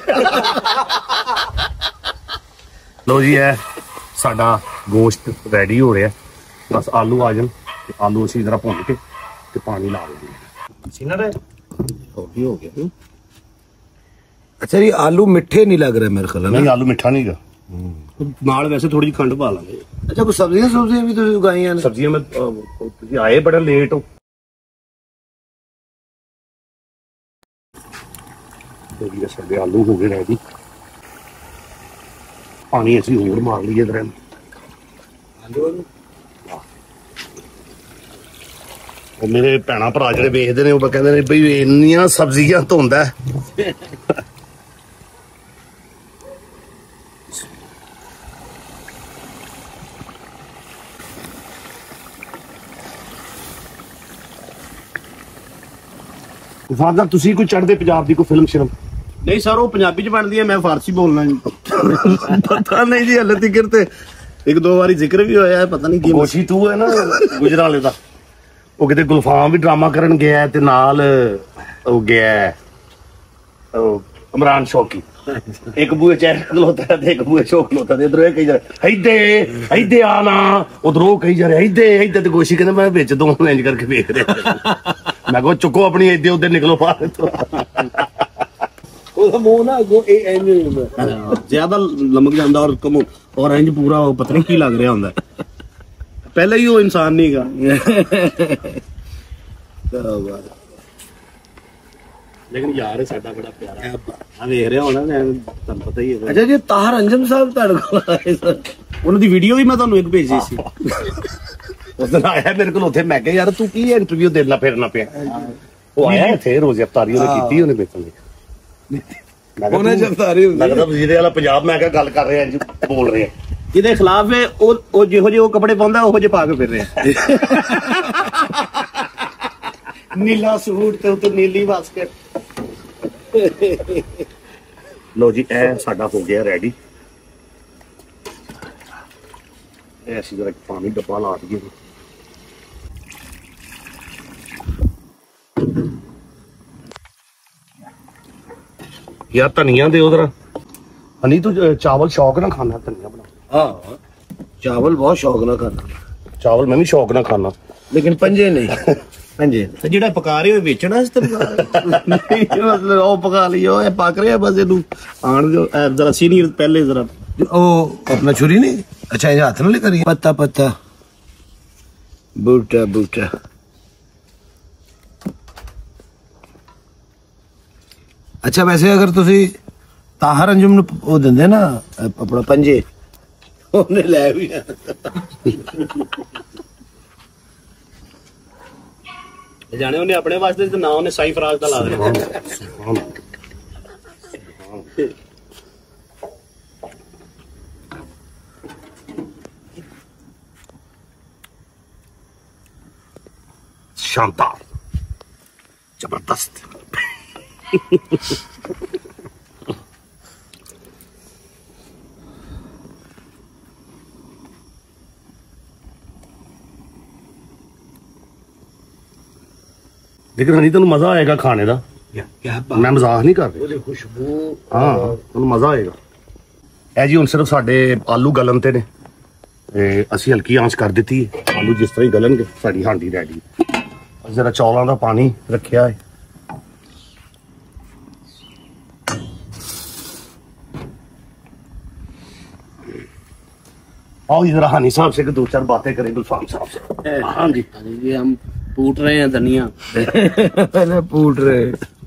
ਲੋ ਜੀ, ਇਹ ਸਾਡਾ ਗੋਸ਼ਤ ਰੈਡੀ ਹੋ ਰਿਹਾ, ਬਸ ਆਲੂ ਆ ਜਾਣ ਤੇ ਆਲੂ ਅਸੀਂ ਜਰਾ ਭੁੰਨ ਕੇ ਤੇ ਪਾਣੀ ਲਾ ਦਿੰਦੇ ਸੀਨਾ ਹੋ ਗਿਆ। ਅੱਛਾ ਜੀ, ਆਲੂ ਮਿੱਠੇ ਨਹੀਂ ਲੱਗ ਰਹੇ ਮੇਰੇ ਖਿਆਲ ਨਾਲ। ਨਹੀਂ, ਆਲੂ ਮਿੱਠਾ ਨਹੀਂ ਗਾ, ਨਾਲ ਵੈਸੇ ਥੋੜੀ ਜਿਹੀ ਖੰਡ ਪਾ ਲਾਂਗੇ। ਅੱਛਾ, ਕੋਈ ਸਬਜ਼ੀਆਂ ਵੀ ਤੁਸੀਂ ਉਗਾਈਆਂ ਨੇ? ਸਬਜ਼ੀਆਂ ਮੈਂ ਤੁਸੀਂ ਆਏ ਬੜਾ ਲੇਟ ਹੋ। ਸਾਡੇ ਆਲੂ ਹੋ ਗਏ ਰੈਡੀ, ਪਾਣੀ ਅਸੀਂ ਹੋਰ ਮਾਰ ਲਈਏ ਇਧਰ ਆਲੂ ਨੂੰ। ਉਹ ਮੇਰੇ ਭੈਣਾਂ ਭਰਾ ਜਿਹੜੇ ਵੇਖਦੇ ਨੇ ਉਹ ਕਹਿੰਦੇ ਨੇ ਬਈ ਇੰਨੀਆਂ ਸਬਜ਼ੀਆਂ ਧੋਂਦਾ। ਫਾਦਰ, ਤੁਸੀਂ ਕੋਈ ਚੜ੍ਹਦੇ ਪੰਜਾਬ ਦੀ ਕੋਈ ਫਿਲਮ ਸ਼ਿਲਮ? ਨਹੀਂ ਸਰ, ਉਹ ਪੰਜਾਬੀ ਚ ਬਣਦੀ ਹੈ, ਮੈਂ ਫਾਰਸੀ ਬੋਲਣਾ ਜੀ। ਪਤਾ ਨਹੀਂ ਜੀ, ਹਲੇ ਤੱਕ ਤੇ ਇੱਕ ਦੋ ਵਾਰੀ ਜ਼ਿਕਰ ਵੀ ਹੋਇਆ ਹੈ, ਪਤਾ ਨਹੀਂ ਕੀ। ਕੋਸ਼ੀ ਤੂੰ ਹੈ ਨਾ ਗੁਜਰਾਲੇ ਦਾ, ਉਹ ਕਿਤੇ ਗੁਲਫਾਮ ਵੀ ਡਰਾਮਾ ਕਰਨ ਗਿਆ ਤੇ ਨਾਲ ਉਹ ਗਿਆ ਉਹ ਇਮਰਾਨ ਸ਼ੌਕੀ। ਇੱਕ ਬੂਏ ਚ ਖਲੋਤਾ ਤੇ ਇੱਕ ਬੂਏ ਚੋਂ ਖਲੋਤਾ ਤੇ ਇਧਰੋਂ ਇਹ ਕਹੀ ਜਾ ਇੱਦੇ ਆ ਨਾ, ਉਧਰੋਂ ਕਹੀ ਜਾ ਰਿਹਾ ਇੱਦੇ ਤੇ ਕੋਸ਼ੀ ਕਹਿੰਦਾ ਮੈਂ ਵਿੱਚ ਦੋਨੋਂ ਇੰਜ ਕਰਕੇ ਵੇਖ ਰਿਹਾ। ਮੈਂ ਕਿਹਾ ਚੁੱਕੋ ਆਪਣੀ ਇੱਦੇ ਉੱਧਰ ਨਿਕਲੋ ਬਾਹਰ। ਉਹਦਾ ਮੂੰਹ ਨਾ ਅੱਗੋਂ ਇਹ ਇੰਜ ਜ਼ਿਆਦਾ ਲਮਕ ਜਾਂਦਾ ਔਰ ਇੰਜ ਪੂਰਾ ਉਹ ਪਤਾ ਨਹੀਂ ਕੀ ਲੱਗ ਰਿਹਾ ਹੁੰਦਾ। ਪਹਿਲਾਂ ਹੀ ਉਹ ਇਨਸਾਨ ਨਹੀਂ ਹੈਗਾ। ਲੇਕਿਨ ਯਾਰ ਸਾਡਾ ਬੜਾ ਪਿਆਰਾ ਆ, ਵੇਖ ਰਿਹਾ ਹੋਣਾ ਤੁਹਾਨੂੰ ਪਤਾ ਹੀ ਹੈ। ਅੱਛਾ ਜੀ, ਤਾਹਰ ਅੰਜਮ ਸਾਹਿਬ ਤੁਹਾਡੇ ਕੋਲ ਆਏ ਸਰ? ਉਹਨਾਂ ਦੀ ਵੀਡੀਓ ਵੀ ਮੈਂ ਤੁਹਾਨੂੰ ਇੱਕ ਭੇਜੀ ਸੀ। ਉਸ ਦਿਨ ਆਇਆ ਮੇਰੇ ਕੋਲ ਉੱਥੇ, ਮੈਂ ਕਿਹਾ ਯਾਰ ਤੂੰ ਕੀ ਇੰਟਰਵਿਊ ਦੇਣਾ ਫਿਰਨਾ ਪਿਆ। ਉਹ ਆਇਆ ਇੱਥੇ ਰੋਜ਼ੇ ਅਫਤਾਰੀ ਉਹਨੇ ਕੀਤੀ, ਉਹਨੇ ਵੇਖਣ ਦੀ ਉਹਨੇ ਜਫਤਾਰੀ ਹੁੰਦੀ ਲੱਗਦਾ ਵਜ਼ੀਰੇ ਵਾਲਾ ਪੰਜਾਬ। ਮੈਂ ਕਿਹਾ ਗੱਲ ਕਰ ਰਿਹਾ ਇੰਜ ਬੋਲ ਰਿਹਾ ਜਿਹਦੇ ਖਿਲਾਫ ਹੈ ਉਹ ਜਿਹੋ ਜਿਹੇ ਉਹ ਕੱਪੜੇ ਪਾਉਂਦਾ ਉਹੋ ਜਿਹੇ ਪਾ ਕੇ ਫਿਰ ਰਿਹਾ। ਨੀਲਾ ਸੂਟ ਤੇ ਉੱਤੇ ਨੀਲੀ ਬਾਸਕਟ। ਲੋ ਜੀ, ਇਹ ਸਾਡਾ ਹੋ ਗਿਆ ਰੈਡੀ। ਇਹ ਅਸੀਂ ਜਰਾ ਪਾਣੀ ਡੱਬਾ ਲਾ ਦਈਏ। ਯਾਰ ਧਨੀਆ ਦੇ ਉਧਰ ਹਨੀ, ਤੂੰ ਚਾਵਲ ਸ਼ੌਕ ਨਾਲ ਖਾਣਾ, ਧਨੀਆ ਬਣਾ। हाँ, चावल बहुत शौक ना खाना, ਚਾਵਲ ਮੈਂ ਵੀ ਸ਼ੌਕ ਨਾਲ ਖਾਣਾ, लेकिन पंजे नहीं। पंजे ਤੇ ਜਿਹੜਾ ਪਕਾ ਰਹੇ ਹੋ ਵੇਚਣਾ ਇਸ ਤੇ ਨਹੀਂ, ਮਤਲਬ ਉਹ ਪਕਾ ਲਿਓ, ਇਹ ਪੱਕ ਰਿਹਾ ਬਸ ਇਹਨੂੰ ਆਣ ਦਿਓ। ਜ਼ਰਾ ਸੀਨੀਅਰ ਪਹਿਲੇ ਜ਼ਰਾ ओ अपना छुरी नहीं, अच्छा ये हाथ ना करिए। पत्ता पत्ता बूटा बूटा। अच्छा, वैसे अगर तुसी ताहर अंजुम ਨੂੰ ਉਹ ਦਿੰਦੇ ਨਾ ਆਪਣਾ ਪੰਜੇ, ਉਹਨੇ ਲੈ ਵੀ ਜਾਣੇ ਉਹਨੇ ਆਪਣੇ ਵਾਸਤੇ ਤੇ ਨਾ ਉਹਨੇ ਸਾਈ ਫਰਾਜ਼ ਦਾ ਲਾ ਦੇਣਾ। शानदार, जबरदस्त। लेकिन हनी तेन मजा आएगा खाने का, मैं मजाक नहीं कर रहा। खुशबू हाँ, तेन मजा आएगा। ਇਹ ਜੀ ਹੁਣ ਸਿਰਫ ਸਾਡੇ ਆਲੂ ਗਲਣ ਤੇ ਨੇ, ਅਸੀਂ ਹਲਕੀ ਆਂਚ ਕਰ ਦਿੱਤੀ ਹੈ। ਆਲੂ ਜਿਸ ਤਰ੍ਹਾਂ ਹੀ ਗਲਣਗੇ ਸਾਡੀ ਹਾਂਡੀ ਰੈਡੀ। ਅਸੀਂ ਜਰਾ ਚੌਲਾਂ ਦਾ ਪਾਣੀ ਰੱਖਿਆ ਹੈ। आओ इधर हानी साहब से दो चार बातें करें गुलफाम साहब से। हाँ जी जी, हम पूट रहे हैं धनिया। पहले पूट रहे।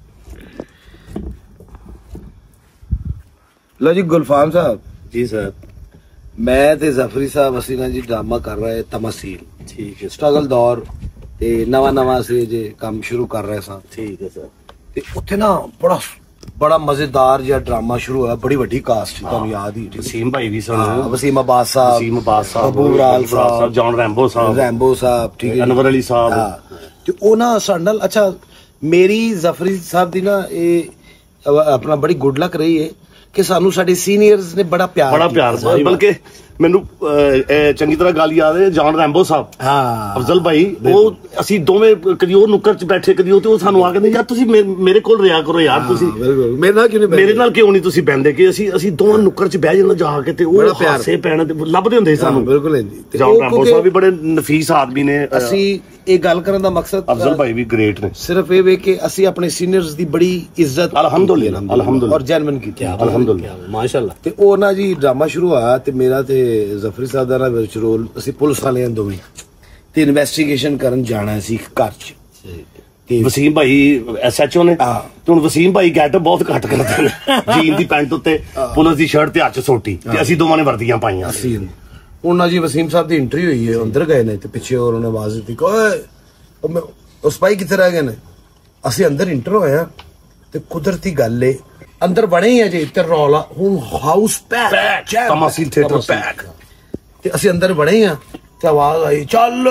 लो जी गुलफाम साहब जी सर, मैं ते जफरी साहब ਅਸੀਂ ਨਾ ਜੀ ਡਰਾਮਾ ਕਰ ਰਹੇ ਤਮਸੀਲ। ठीक है ਸਟਰਗਲ ਦੌਰ ਤੇ ਨਵਾਂ ਅਸੀਂ ਜੇ ਕੰਮ ਸ਼ੁਰੂ ਕਰ ਰਹੇ ਸਾਂ। ठीक है सर। ਤੇ ਉੱਥੇ ਨਾ ਬੜਾ ਮਜ਼ੇਦਾਰ ਜਿਹਾ ਡਰਾਮਾ ਸ਼ੁਰੂ ਹੋਇਆ। ਬੜੀ ਵੱਡੀ ਕਾਸਟ ਸੀ, ਤੁਹਾਨੂੰ ਯਾਦ ਹੀ। वसीम भाई भी सन, ਵਸੀਮ ਅਬਾਸ ਸਾਹਿਬ, Waseem Abbas sahab, Abu Baral sahib, John Rambo sahab, Rambo sahib, ਠੀਕ ਹੈ, अनवर अली साहब। ਤੇ ਉਹ ਨਾ ਸਾਡੇ ਨਾਲ, ਅੱਛਾ ਮੇਰੀ ਜ਼ਫਰੀ ਸਾਹਿਬ ਦੀ ਨਾ ਇਹ ਆਪਣਾ ਬੜੀ ਗੁੱਡ ਲੱਕ ਰਹੀ ਹੈ ਕਿ ਸਾਨੂੰ ਸਾਡੇ ਸੀਨੀਅਰਸ ਨੇ ਬੜਾ ਪਿਆਰ ਸੀ। ਬਲਕਿ ਮੈਨੂੰ ਚੰਗੀ ਤਰ੍ਹਾਂ ਗੱਲ ਯਾਦ ਹੈ, ਜਾਨ ਰੈਂਬੋ ਸਾਹਿਬ, ਅਫਜ਼ਲ ਭਾਈ, ਉਹ ਅਸੀਂ ਦੋਵੇਂ ਕਦੀ ਉਹ ਨੁੱਕਰ ਚ ਬੈਠੇ ਕਦੀ ਉਹ, ਤੇ ਉਹ ਸਾਨੂੰ ਆ ਕਹਿੰਦੇ ਯਾਰ ਤੁਸੀਂ ਮੇਰੇ ਕੋਲ ਰਿਹਾ ਕਰੋ ਯਾਰ, ਤੁਸੀਂ ਮੇਰੇ ਨਾਲ ਕਿਉਂ ਨਹੀਂ ਤੁਸੀਂ ਬਹਿੰਦੇ, ਕਿ ਅਸੀਂ ਦੋਵੇਂ ਨੁੱਕਰ ਚ ਬਹਿ ਜਾਣਾ ਜਾ ਕੇ, ਤੇ ਉਹ ਹਾਸੇ ਪੈਣ ਤੇ ਲੱਭਦੇ ਹੁੰਦੇ ਸਾਨੂੰ। ਬਿਲਕੁਲ ਜਾਨ ਰੈਂਬੋ ਸਾਹਿਬ ਵੀ ਬੜੇ ਨਫੀਸ ਆਦਮੀ ਨੇ। ਅਸੀਂ ਇਹ ਗੱਲ ਕਰਨ ਦਾ ਮਕਸਦ, ਅਫਜ਼ਲ ਭਾਈ ਵੀ ਗ੍ਰੇਟ ਨੇ, ਸਿਰਫ ਇਹ ਵੇ ਕਿ ਅਸੀਂ ਆਪਣੇ ਸੀਨੀਅਰਸ ਦੀ ਬੜੀ ਇੱਜ਼ਤ ਅਲਹਮਦੁਲਿਲਾ ਔਰ ਜੈਨੂਇਨ ਕੀਤੀ, ਅਲਹਮਦੁਲਿਲਾ, ਮਾਸ਼ਾਅੱਲਾ। ਤੇ ਉਹ ਨਾ ਜੀ ਡਰਾਮਾ ਸ਼ੁਰੂ ਹੋਇਆ, ਤੇ ਮੇਰਾ ਤੇ ਜ਼ਫਰੀ ਸਾਹਿਬ ਦਾ ਵਿੱਚ ਰੋਲ, ਅਸੀਂ ਪੁਲਿਸ ਵਾਲਿਆਂ ਦੋਵੇਂ ਤੇ ਇਨਵੈਸਟੀਗੇਸ਼ਨ ਕਰਨ ਜਾਣਾ ਸੀ ਘਰ ਚ। ਤੇ ਵਸੀਮ ਭਾਈ SHO ਨੇ, ਤੇ ਹੁਣ ਵਸੀਮ ਭਾਈ ਗੈਟ ਬਹੁਤ ਘੱਟ ਕਰਦੇ ਨੇ, ਜੀਨ ਦੀ ਪੈਂਟ ਉੱਤੇ ਪੁਲਿਸ ਦੀ ਸ਼ਰਟ ਤੇ ਹੱਥ ਸੋਟੀ, ਤੇ ਅਸੀਂ ਦੋਵਾਂ ਨੇ ਵਰਦੀਆਂ ਪਾਈਆਂ। ਅਸੀਂ ਉਹਨਾਂ ਜੀ ਵਸੀਮ ਸਾਹਿਬ ਦੀ ਇੰਟਰਵਿਊ ਹੋਈ ਹੈ, ਅੰਦਰ ਗਏ ਨੇ, ਤੇ ਪਿੱਛੇ ਉਹਨੇ ਆਵਾਜ਼ ਦਿੱਤੀ, ਓਏ ਉਹ ਸਿਪਾਹੀ ਕਿੱਥੇ ਰਹਿ ਗਏ ਨੇ? ਅਸੀਂ ਅੰਦਰ ਇੰਟਰ ਹੋਏ ਆ, ਤੇ ਕੁਦਰਤੀ ਗੱਲ ਏ ਅੰਦਰ ਬਣੇ ਹੀ ਆ ਜੀ, ਤੇ ਰੌਲਾ ਹੁਣ ਹਾਊਸ ਪੈਕ, ਤਮਾਸੀਲ ਥੀਏਟਰ ਪੈਕ, ਤੇ ਅਸੀਂ ਅੰਦਰ ਬਣੇ ਆ, ਤੇ ਆਵਾਜ਼ ਆਈ, ਚਲੋ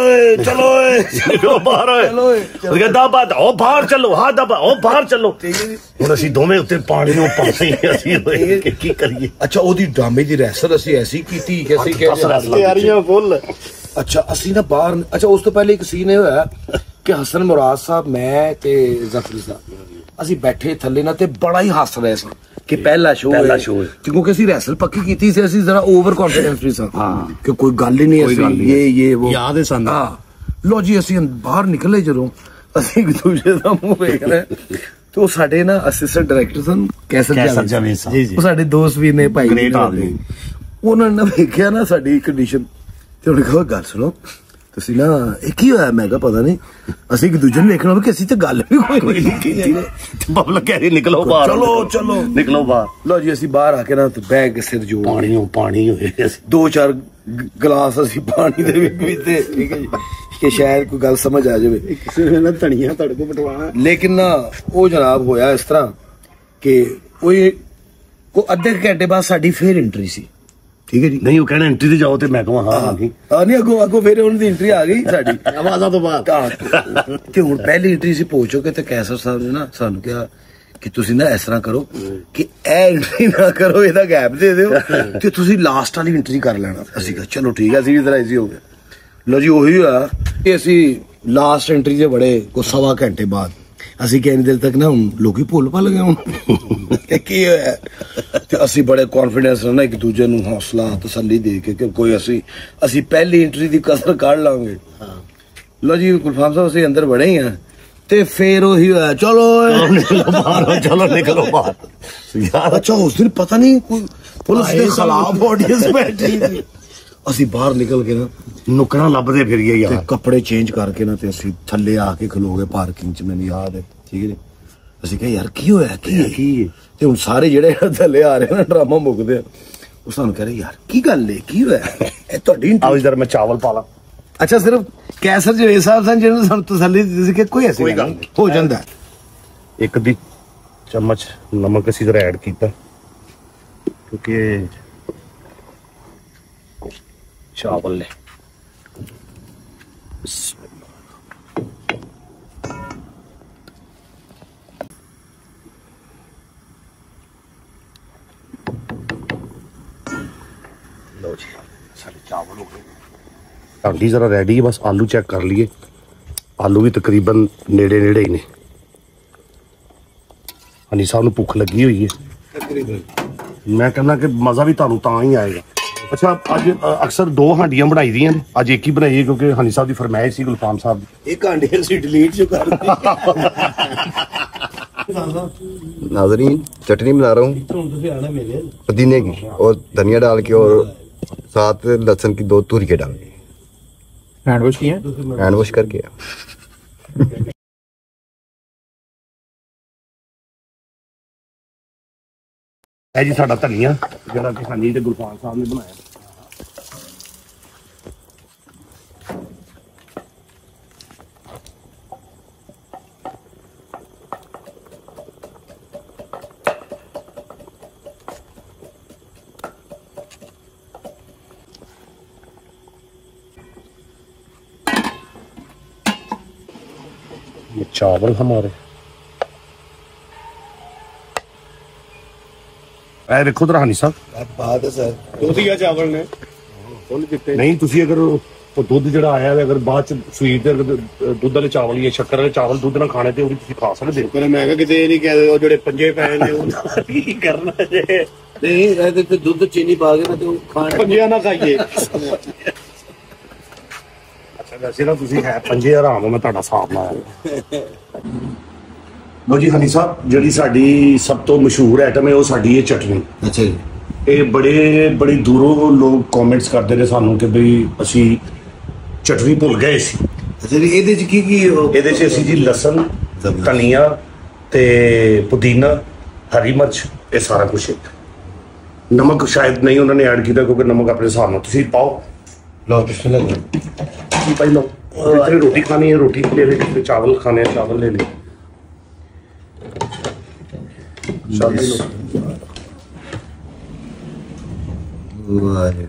ਬਾਹਰ, ਬਾਹਰ ਚਲੋ, ਹਾਂ ਦਬਾ ਉਹ ਬਾਹਰ ਚਲੋ। ਹੁਣ ਅਸੀਂ ਦੋਵੇਂ ਉੱਤੇ ਪਾਣੀ ਨੂੰ ਪਾਸੇ ਅਸੀਂ ਕੀ ਕਰੀਏ? ਅੱਛਾ, ਉਹਦੀ ਡਰਾਮੇ ਦੀ ਰੈਸਲ ਅਸੀਂ ਐਸੀ ਕੀਤੀ ਕਿ ਅਸੀਂ ਤਿਆਰੀਆਂ ਫੁੱਲ। ਅੱਛਾ, ਅਸੀਂ ਨਾ ਬਾਹਰ, ਅੱਛਾ ਉਸ ਤੋਂ ਪਹਿਲੇ ਇੱਕ ਸੀਨ ਇਹ ਹੋਇਆ ਕਿ ਹਸਨ ਮੁਰਾਦ ਸਾਹਿਬ, ਮੈਂ ਤੇ ਜ਼ਫਰੀ ਸਾਹਿਬ ਅਸੀਂ ਬੈਠੇ ਥੱਲੇ ਨਾ, ਤੇ ਬੜਾ ਹੀ ਹੱਸ ਰਹੇ ਸੀ ਕਿ ਪਹਿਲਾ ਸ਼ੋਅ, ਕਿਉਂਕਿ ਅਸੀਂ ਰੈਸਲ ਪੱਕੀ ਕੀਤੀ ਸੀ, ਅਸੀਂ ਜ਼ਰਾ ਓਵਰ ਕੌਨਫੀਡੈਂਸ ਵੀ ਸਾਂ ਕਿ ਕੋਈ ਗੱਲ ਹੀ ਨਹੀਂ, ਅਸੀਂ ਇਹ ਉਹ ਯਾਦ ਹੈ ਸਾਨੂੰ। ਲੋ ਜੀ, ਅਸੀਂ ਬਾਹਰ ਨਿਕਲੇ, ਜਦੋਂ ਅਸੀਂ ਇੱਕ ਦੂਜੇ ਦਾ ਮੂੰਹ ਵੇਖ ਰਹੇ, ਤੇ ਉਹ ਸਾਡੇ ਨਾ ਅਸਿਸਟੈਂਟ ਡਾਇਰੈਕਟਰ ਸਨ, ਕੈਸਰ ਜਾਵੇਦ ਸਾਹਿਬ, ਉਹ ਸਾਡੇ ਦੋਸਤ ਵੀ ਨੇ ਭਾਈ, ਉਹਨਾਂ ਨੇ ਵੇਖਿਆ ਨਾ ਸਾਡੀ ਕੰਡੀਸ਼ਨ, ਤੇ ਉਹਨੇ ਕਿਹਾ ਗੱਲ ਸੁਣੋ ਤੁਸੀਂ ਨਾ, ਇਹ ਕੀ ਹੋਇਆ? ਮੈਂ ਕਿਹਾ ਪਤਾ ਨਹੀਂ, ਅਸੀਂ ਇੱਕ ਦੂਜੇ ਨੂੰ ਵੇਖਣਾ ਕਿ ਅਸੀਂ ਤੇ ਗੱਲ ਵੀ ਕੋਈ ਨਹੀਂ ਕੀਤੀ। ਪਬਲਿਕ ਕਹਿ ਰਹੀ ਨਿਕਲੋ ਬਾਹਰ, ਚਲੋ ਨਿਕਲੋ ਬਾਹਰ। ਲੋ ਜੀ, ਅਸੀਂ ਬਾਹਰ ਆ ਕੇ ਨਾ ਬੈਗ ਕੇ ਸਿਰ ਜੋੜ, ਪਾਣੀ ਹੋਏ, 2-4 ਗਲਾਸ ਅਸੀਂ ਪਾਣੀ ਦੇ ਵੀ ਪੀਤੇ, ਠੀਕ ਹੈ ਜੀ, ਕਿ ਸ਼ਾਇਦ ਕੋਈ ਗੱਲ ਸਮਝ ਆ ਜਾਵੇ। ਕਿਸੇ ਨੇ ਨਾ ਧਣੀਆਂ ਤੁਹਾਡੇ ਕੋਲ ਬਟਵਾਣਾ, ਲੇਕਿਨ ਨਾ ਉਹ ਜਨਾਬ ਹੋਇਆ ਇਸ ਤਰ੍ਹਾਂ ਕਿ ਉਹ ਅੱਧੇ ਘੰਟੇ ਬਾਅਦ ਸਾਡੀ ਫੇਰ ਐਂਟਰੀ ਸੀ, ਠੀਕ ਹੈ ਜੀ। ਨਹੀਂ, ਉਹ ਕਹਿੰਦੇ ਐਂਟਰੀ ਤੇ ਜਾਓ, ਤੇ ਮੈਂ ਕਹਾਂ ਹਾਂ ਨਹੀਂ, ਅੱਗੋਂ ਫੇਰ ਉਹਨਾਂ ਦੀ ਐਂਟਰੀ ਆ ਗਈ ਸਾਡੀ ਆਵਾਜ਼ਾਂ ਤੋਂ ਬਾਅਦ। ਤੇ ਹੁਣ ਪਹਿਲੀ ਐਂਟਰੀ ਸੀ ਪਹੁੰਚ ਚੁੱਕੇ, ਤੇ ਕੈਸਰ ਸਾਹਿਬ ਨੇ ਨਾ ਸਾਨੂੰ ਕਿਹਾ ਕਿ ਤੁਸੀਂ ਨਾ ਇਸ ਤਰ੍ਹਾਂ ਕਰੋ ਕਿ ਇਹ ਐਂਟਰੀ ਨਾ ਕਰੋ, ਇਹਦਾ ਗੈਪ ਦੇ ਦਿਓ, ਤੇ ਤੁਸੀਂ ਲਾਸਟ ਵਾਲੀ ਐਂਟਰੀ ਕਰ ਲੈਣਾ। ਅਸੀਂ ਕਿਹਾ ਚਲੋ ਠੀਕ ਹੈ, ਅਸੀਂ ਵੀ ਇਜ਼ੀ ਹੋ ਗਏ। ਲੋ ਜੀ, ਉਹੀ ਹੋਇਆ ਕਿ ਅਸੀਂ ਲਾਸਟ ਐਂਟਰੀ ਦੇ ਬੜੇ ਕੋ 1.25 ਘੰਟੇ ਬਾਅਦ, ਅਸੀਂ ਕਿੰਨੀ ਦੇਰ ਤੱਕ ਨਾ ਹੁਣ ਲੋਕੀ ਭੁੱਲ ਭੱਲ ਗਏ ਹੁਣ ਕੀ ਹੋਇਆ, ਤੇ ਅਸੀਂ ਬੜੇ ਕੌਨਫੀਡੈਂਸ ਨਾਲ ਇੱਕ ਦੂਜੇ ਨੂੰ ਹੌਸਲਾ ਤਸੱਲੀ ਦੇ ਕੇ ਕਿ ਕੋਈ ਅਸੀਂ ਪਹਿਲੀ ਐਂਟਰੀ ਦੀ ਕਸਰ ਕੱਢ ਲਾਂਗੇ। ਲੋ ਜੀ, ਗੁਲਫਾਮ ਸਾਹਿਬ ਅਸੀਂ ਅੰਦਰ ਬੜੇ ਹੀ ਆ, ਤੇ ਫੇਰ ਉਹੀ ਹੋਇਆ, ਚਲੋ ਨਿਕਲੋ ਬਾਹਰ ਯਾਰ। ਅੱਛਾ, ਉਸ ਦਿਨ ਪਤਾ ਨਹੀਂ ਕੋਈ ਪੁਲਿਸ ਦੇ ਖਿਲਾਫ ਆਡੀਅנס ਬੈਠੀ ਸੀ, ਅਸੀਂ ਬਾਹਰ ਨਿਕਲ ਕੇ ਨਾ ਨੁਕਰਾਂ ਲੱਭਦੇ ਫਿਰੀਏ ਯਾਰ, ਕੱਪੜੇ ਚੇਂਜ ਕਰਕੇ ਨਾ, ਤੇ ਅਸੀਂ ਥੱਲੇ ਆ ਕੇ ਖਲੋ ਗਏ ਪਾਰਕਿੰਗ ਚ, ਮੈਨੂੰ ਯਾਦ ਹੈ, ਠੀਕ ਹੈ। ਅਸੀਂ ਕਿਹਾ ਯਾਰ ਕੀ ਹੋਇਆ, ਕੀ? ਤੇ ਹੁਣ ਸਾਰੇ ਜਿਹੜੇ ਥੱਲੇ ਆ ਰਹੇ ਨਾ, ਡਰਾਮਾ ਮੁੱਕਦੇ, ਉਹ ਸਾਨੂੰ ਕਹਿ ਰਹੇ ਯਾਰ ਕੀ ਗੱਲ ਹੈ, ਕੀ ਹੋਇਆ? ਇਹ ਤੁਹਾਡੀ ਇਧਰ ਮੈਂ ਚਾਵਲ ਪਾ ਲਾਂ। ਅੱਛਾ, ਸਿਰਫ ਕੈਸਰ ਜਾਵੇਦ ਸਾਹਿਬ ਸਨ ਜਿਹਨਾਂ ਨੇ ਸਾਨੂੰ ਤਸੱਲੀ ਦਿੱਤੀ ਸੀ ਕਿ ਕੋਈ ਐਸੀ ਗੱਲ ਨਹੀਂ, ਹੋ ਜਾਂਦਾ। ਇੱਕ ਦੀ ਚਮਚ ਨਮਕ ਅਸੀਂ ਜਰਾ ਐਡ ਕੀਤਾ, ਕਿਉਂਕਿ ਚਾਵਲ ਨੇ ਲਓ ਜੀ, ਸਾਡੇ ਚਾਵਲ ਹੋ ਗਏ। ਹਾਂਡੀ ਜ਼ਰਾ ਰੈਡੀ ਹੈ, ਬਸ ਆਲੂ ਚੈੱਕ ਕਰ ਲਈਏ। ਆਲੂ ਵੀ ਤਕਰੀਬਨ ਨੇੜੇ ਹੀ ਨੇ। ਹਨੀ ਸਾਹਿਬ ਨੂੰ ਭੁੱਖ ਲੱਗੀ ਹੋਈ ਹੈ, ਮੈਂ ਕਹਿੰਦਾ ਕਿ ਮਜ਼ਾ ਵੀ ਤੁਹਾਨੂੰ ਤਾਂ ਹੀ ਆਏਗਾ। ਅੱਛਾ, ਅੱਜ ਅਕਸਰ 2 ਹਾਂਡੀਆਂ ਬਣਾਈ ਦੀਆਂ ਨੇ, ਅੱਜ ਇੱਕ ਹੀ ਬਣਾਈ ਹੈ ਕਿਉਂਕਿ ਹਨੀ ਸਾਹਿਬ ਦੀ ਫਰਮਾਇਸ਼ ਸੀ, ਗੁਲਫਾਮ ਸਾਹਿਬ ਦੀ। एक हांडी से डिलीट जो कर नाजरीन, चटनी बना रहा हूँ पुदीने की और धनिया डाल के, और साथ लहसुन की 2 तुरके डाल के। हैंड वॉश किया? हैंड वॉश करके। ਇਹ ਜੀ ਸਾਡਾ ਧਨੀਆ ਜਿਹੜਾ ਕਿ ਹਨੀ ਤੇ ਗੁਲਫਾਮ ਸਾਹਿਬ ਨੇ ਬਣਾਇਆ। ये चावल हमारे ਇਹ ਦੇਖੋ ਦਰਾਨੀ ਸਾਹਿਬ ਬਾਤ ਹੈ ਸਰ ਵਧੀਆ ਚਾਵਲ ਨੇ ਨਹੀਂ ਤੁਸੀਂ ਅਗਰ ਉਹ ਦੁੱਧ ਜਿਹੜਾ ਆਇਆ ਅਗਰ ਬਾਅਦ ਚ ਸਵੀਟ ਦੇ ਦੁੱਧ ਵਾਲੇ ਚਾਵਲ ਜਾਂ ਸ਼ੱਕਰ ਵਾਲੇ ਚਾਵਲ ਦੁੱਧ ਨਾਲ ਖਾਣੇ ਤੇ ਉਹ ਵੀ ਤੁਸੀਂ ਖਾ ਸਕਦੇ ਹੋ। ਪਰ ਮੈਂ ਕਿਹਾ ਕਿਤੇ ਇਹ ਨਹੀਂ ਕਹਦੇ ਉਹ ਜਿਹੜੇ ਪੰਜੇ ਪਏ ਨੇ ਉਹ ਕੀ ਕਰਨਾ ਜੇ ਨਹੀਂ ਇਹਦੇ ਤੇ ਦੁੱਧ ਚੀਨੀ ਪਾ ਕੇ ਨਾ ਤੇ ਉਹ ਖਾਣ ਪੰਜਿਆਂ ਨਾ ਖਾਈਏ। ਅੱਛਾ ਵੈਸੇ ਨਾ ਤੁਸੀਂ ਹੈ ਪੰਜੇ ਆਰਾਮ ਮੈਂ ਤੁਹਾਡਾ ਹਿਸਾਬ ਲਾਇਆ। ਲੋ ਜੀ ਹਨੀ ਸਾਹਿਬ ਜਿਹੜੀ ਸਾਡੀ ਸਭ ਤੋਂ ਮਸ਼ਹੂਰ ਆਈਟਮ ਹੈ ਉਹ ਸਾਡੀ ਇਹ ਚਟਨੀ। ਅੱਛਾ ਜੀ ਇਹ ਬੜੀ ਦੂਰੋਂ ਲੋਕ ਕਮੈਂਟਸ ਕਰਦੇ ਨੇ ਸਾਨੂੰ ਕਿ ਬਈ ਅਸੀਂ ਚਟਨੀ ਭੁੱਲ ਗਏ ਸੀ। ਅੱਛਾ ਜੀ ਇਹਦੇ ਚ ਕੀ ਇਹਦੇ ਚ ਅਸੀਂ ਜੀ ਲਸਣ ਧਨੀਆ ਤੇ ਪੁਦੀਨਾ ਹਰੀ ਮਿਰਚ ਇਹ ਸਾਰਾ ਕੁਝ ਹੈ। ਨਮਕ ਸ਼ਾਇਦ ਨਹੀਂ ਉਹਨਾਂ ਨੇ ਐਡ ਕੀਤਾ ਕਿਉਂਕਿ ਨਮਕ ਆਪਣੇ ਹਿਸਾਬ ਨਾਲ ਤੁਸੀਂ ਪਾਓ। ਲਓ ਬਿਸਮਿਲ੍ਲਾ ਕੀ ਭਾਈ ਲਓ ਜਿੱਥੇ ਰੋਟੀ ਖਾਣੀ ਹੈ ਰੋਟੀ ਲੈ ਲੈ ਜਿੱਥੇ ਚਾਵਲ ਖਾਣੇ ਹੈ ਚਾਵਲ ਲੈ ਲੈ। ਵਾਹ ਜੀ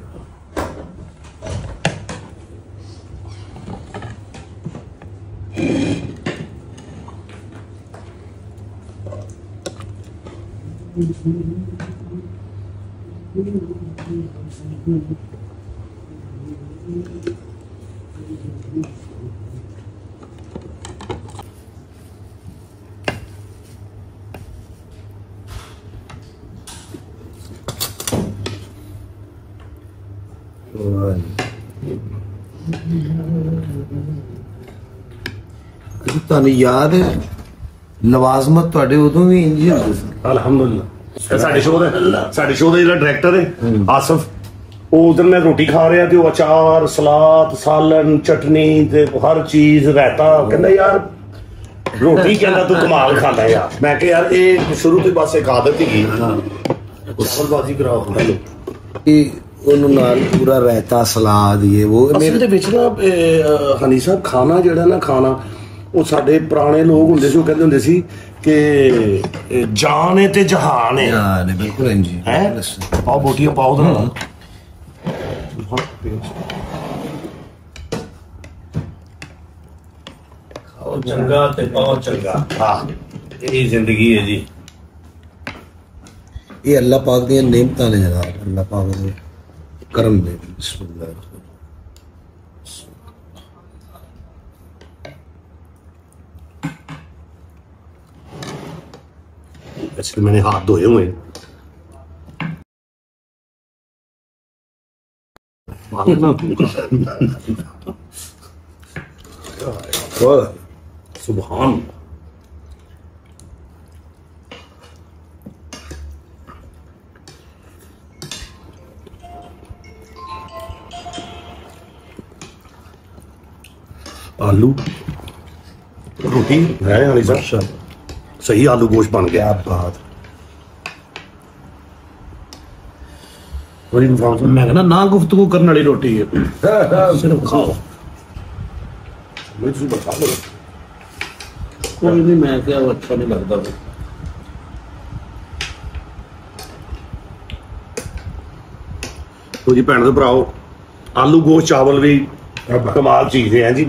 ਤੁਹਾਨੂੰ ਯਾਦ ਹੈ ਲਵਾਜ਼ਮਤ ਤੁਹਾਡੇ ਉਦੋਂ ਵੀ ਇੰਜ ਹੀ ਹੁੰਦੀ ਸੀ। ਅਲਹਮਦੁਲਿਲਾ ਸਾਡੇ ਸ਼ੋਅ ਦਾ ਜਿਹੜਾ ਡਾਇਰੈਕਟਰ ਹੈ ਆਸਫ ਉਹ ਉਧਰ ਮੈਂ ਰੋਟੀ ਖਾ ਰਿਹਾ ਤੇ ਉਹ ਅਚਾਰ ਸਲਾਦ ਸਾਲਨ ਚਟਨੀ ਤੇ ਹਰ ਚੀਜ਼ ਰਾਇਤਾ ਕਹਿੰਦਾ ਯਾਰ ਰੋਟੀ ਕਹਿੰਦਾ ਤੂੰ ਕਮਾਲ ਖਾਂਦਾ ਯਾਰ। ਮੈਂ ਕਿਹਾ ਯਾਰ ਇਹ ਸ਼ੁਰੂ ਤੋਂ ਬਸ ਇੱਕ ਆਦਤ ਹੀ ਗਈ ਉਸਲਬਾਜ਼ੀ ਕਰਾਓ ਇਹ ਉਹਨੂੰ ਨਾਲ ਪੂਰਾ ਰਾਇਤਾ ਸਲਾਦ ਇਹ ਉਹ ਅਸਲ ਦੇ ਵਿੱਚ ਨਾ ਹਨੀ ਸਾਹਿਬ ਖਾਣਾ ਜਿਹੜਾ ਨਾ ਖਾਣਾ ਉਹ ਸਾਡੇ ਪੁਰਾਣੇ ਲੋਕ ਹੁੰਦੇ ਸੀ ਉਹ ਕਹਿੰਦੇ ਹੁੰਦੇ ਸੀ ਕਿ ਜਾਨ ਹੈ ਤੇ ਜਹਾਨ ਹੈ। ਹਾਂ ਨਹੀਂ ਬਿਲਕੁਲ ਇੰਜ ਹੀ ਹੈ ਪਾਓ ਬੋਟੀਆਂ ਪਾਓ ਨਾ ਖਾਓ ਚੰਗਾ ਤੇ ਪਾਓ ਚੰਗਾ। ਹਾਂ ਇਹ ਜ਼ਿੰਦਗੀ ਹੈ ਜੀ। ਇਹ ਅੱਲਾਹ ਪਾਕ ਦੀਆਂ ਨੇਮਤਾਂ ਨੇ ਜਨਾਬ ਅੱਲਾਹ ਪਾਕ ਦੇ ਕਰਮ ਨੇ। ਬਿਸਮਿल्लाह वैसे मैंने हाथ धोए हुए सुभान आलू रोटी है अली साहब सही आलू गोश्त बन गया। बात मैं कहना ना गुफ्तगू करने वाली रोटी है सिर्फ खाओ। कोई नहीं मैं क्या अच्छा नहीं लगता। तो जी भैन दे भराओ आलू गोश्त चावल भी कमाल चीज है जी।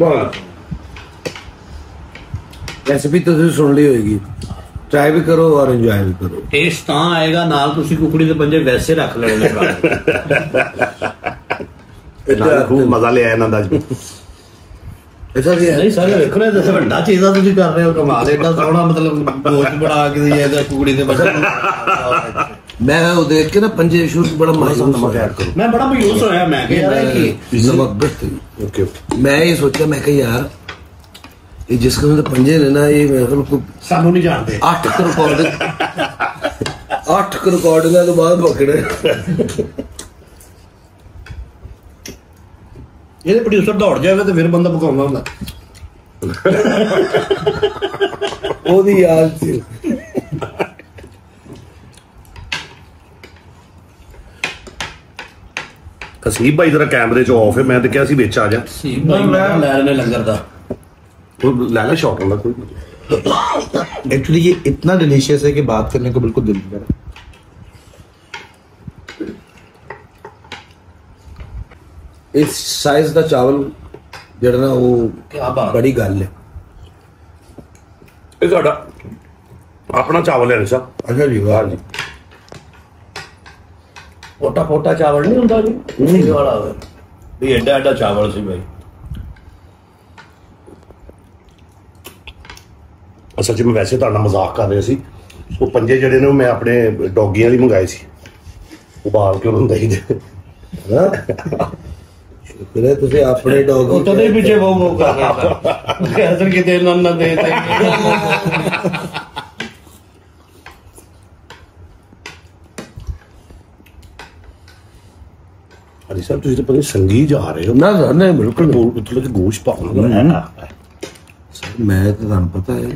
रेसिपी तो तुम सुन ली होगी ट्राई भी करो और एंजॉय भी करो। टेस्ट ਤਾਂ ਆਏਗਾ ਨਾਲ ਤੁਸੀਂ ਕੁਕੜੀ ਦੇ ਪੰਜੇ ਵੈਸੇ ਰੱਖ ਲੈਣੇ ਨੇ। खूब मजा ले आया नंदा जी। ऐसा भी है ਨਹੀਂ ਸਾਰੇ ਵੇਖਣਾ ਤੇ ਵੱਡਾ ਚੀਜ਼ ਆ ਤੁਸੀਂ ਕਰ ਰਹੇ ਹੋ ਕਮਾਲ ਐਡਾ ਸੋਹਣਾ ਮਤਲਬ ਗੋਸ਼ਤ ਬਣਾ ਕੇ ਦੇ ਇਹਦਾ ਕੁਕੜੀ ਦੇ ਪੰਜੇ। मैं वो देख के ना पंजे शुरू बड़ा मायूस होया मैं बड़ा मायूस होया मैं कि यार की नमक बढ़ती। ओके मैं ये सोचा मैं कहा यार ये जिस किस्म के पंजे ने ना ये मतलब सानू नहीं जानते 8 रिकॉर्डिंग तो बाद पकड़े। ਇਹਦੇ ਪ੍ਰੋਡਿਊਸਰ ਦੌੜ ਜਾਵੇ ਤੇ ਫਿਰ ਬੰਦਾ ਪਕਾਉਂਦਾ ਹੁੰਦਾ। ਉਹਦੀ ਯਾਦ ਸੀ। हसीब भाई जरा कैमरे च ऑफ है मैं तो क्या सी विच आ जा ਲੈ ਲੈਣੇ ਲੰਗਰ ਦਾ कोई लै लै शॉट होंदा कोई। एक्चुअली ये इतना डिलीशियस है कि बात करने को बिल्कुल दिल नहीं कर रहा। इस साइज का चावल ਜਿਹੜਾ ਨਾ ਉਹ क्या बात ਬੜੀ ਗੱਲ ਹੈ। ਇਹ ਸਾਡਾ ਆਪਣਾ ਚਾਵਲ ਹੈ ਸਰ। ਅੱਛਾ ਜੀ ਵਾਹ ਜੀ मोटा मोटा चावल नहीं होता जी वाला भी एडा एडा चावल सी भाई। असल च मैं वैसे तुहाडे नाल मजाक कर रहा सी। वो पंजे जिहड़े ने मैं अपने डॉगियां लई मंगाए सी, उबाल के उन्होंने दही दे। शुक्र है तुझे अपने डॉगी तो नहीं पीछे वो कर रहा था कैसे कि दे ना दे अरे साहब तुझे तो पता संगी जा रहे हो ना नहीं बिल्कुल मतलब गोश्त पाऊंगा सर मैं तो तुहानू पता है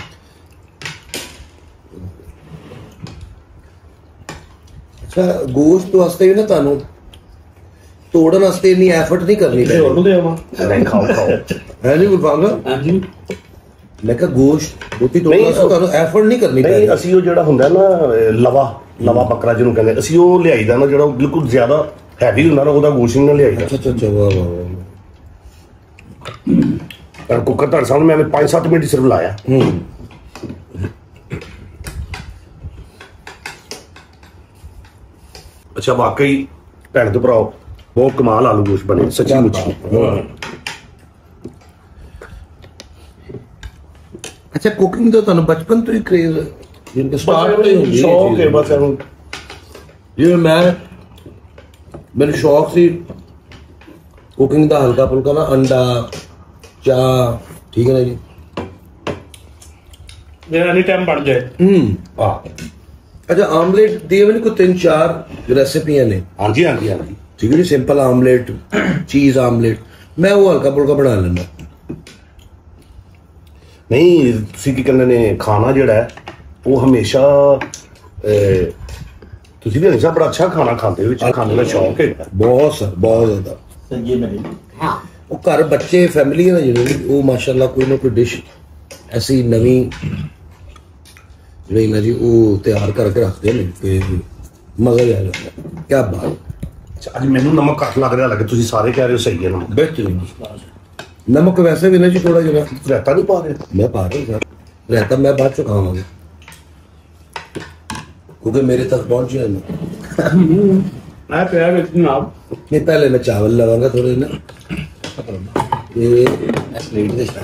अच्छा गोश्त वास्ते भी ना तुहानू तोड़न वास्ते इतनी एफर्ट नहीं करनी नहीं खाओ खाओ है नहीं गुरबांगा हां जी मैं कहा गोश्त रोटी तोड़न वास्ते तुहानू एफर्ट नहीं करनी नहीं ਅਸੀਂ ਉਹ ਜਿਹੜਾ ਹੁੰਦਾ ਨਾ ਲਵਾ ਬੱਕਰਾ ਜਿਹਨੂੰ ਕਹਿੰਦੇ ਅਸੀਂ ਉਹ ਲਿਆਈਦਾ ਨਾ ਜਿਹੜਾ ਬਿਲਕੁਲ ਜ਼ਿਆਦਾ ਹੈਵੀ ਹੁੰਦਾ ਨਾ ਉਹਦਾ ਗੋਸ਼ਤ ਨਹੀਂ ਲਿਆਈਦਾ। ਅੱਛਾ ਅੱਛਾ ਵਾਹ ਪਰ ਕੁੱਕਰ ਤੁਹਾਡੇ ਸਾਹਮਣੇ ਮੈਂ 5-7 ਮਿੰਟ ਸਿਰਫ ਲਾਇਆ। ਅੱਛਾ ਵਾਕਈ ਭੈਣ ਤੇ ਭਰਾਓ ਬਹੁਤ ਕਮਾਲ ਆਲੂ ਗੋਸ਼ਤ ਬਣੇ ਸੱਚੀ ਮੁੱਚੀ। अच्छा कुकिंग तो तुहानू बचपन तो ही क्रेज जिनके स्टार्ट तो ही होंदी शौक है बस ਹੁਣ ਜਿਵੇਂ ਮੈਨੂੰ ਸ਼ੌਕ ਸੀ ਕੁਕਿੰਗ ਦਾ ਹਲਕਾ ਫੁਲਕਾ ਨਾ ਅੰਡਾ ਚਾਹ ਠੀਕ ਹੈ ਨਾ ਜੀ ਜਿਹੜਾ ਐਨੀ ਟਾਈਮ ਬਣ ਜਾਏ। ਅੱਛਾ ਆਮਲੇਟ ਦੀ ਵੀ ਕੋਈ 3-4 ਰੈਸਿਪੀਆਂ ਨੇ। ਹਾਂਜੀ ਹਾਂਜੀ ਹਾਂਜੀ ਠੀਕ ਹੈ ਜੀ ਸਿੰਪਲ ਆਮਲੇਟ ਚੀਜ਼ ਆਮਲੇਟ ਮੈਂ ਉਹ ਹਲਕਾ ਫੁਲਕਾ ਬਣਾ ਲੈਂਦਾ। ਨਹੀਂ ਤੁਸੀਂ ਕੀ ਕਹਿੰਦੇ ਨੇ ਖਾਣਾ ਜਿਹੜਾ ਹੈ ਉਹ ਹਮੇਸ਼ਾ ਤੁਸੀਂ ਵੀ ਹਮੇਸ਼ਾ ਬੜਾ ਅੱਛਾ ਖਾਣਾ ਖਾਂਦੇ ਹੋ ਖਾਣੇ ਦਾ ਸ਼ੌਕ ਹੈ ਬਹੁਤ ਸਰ ਬਹੁਤ ਜ਼ਿਆਦਾ ਸੰਜੇ ਮੇਰੇ ਉਹ ਘਰ ਬੱਚੇ ਫੈਮਿਲੀ ਹੈ ਜਿਹੜੇ ਉਹ ਮਾਸ਼ਾਅੱਲਾ ਕੋਈ ਨਾ ਕੋਈ ਡਿਸ਼ ਐਸੀ ਨਵੀਂ ਜਿਹੜੀ ਨਾ ਜੀ ਉਹ ਤਿਆਰ ਕਰਕੇ ਰੱਖਦੇ ਨੇ ਤੇ ਮਜ਼ਾ ਆ ਜਾਂਦਾ ਕੀ ਬਾਤ। ਅੱਜ ਮੈਨੂੰ ਨਮਕ ਘੱਟ ਲੱਗ ਰਿਹਾ ਲੱਗੇ ਤੁਸੀਂ ਸਾਰੇ ਕਹਿ ਰਹੇ ਹੋ ਸਹੀ ਹੈ ਨਮਕ ਬਿਹਤਰੀਨ नमक वैसे भी नहीं थोड़ा जरा रहता नहीं पा रहे मैं पा रहा हूँ सर रहता मैं बाद चुका खाऊंगा क्योंकि मेरे तक पहुंच जाए मैं प्यार जनाब नहीं पहले मैं चावल लगाऊंगा थोड़े ना ये प्लेट दे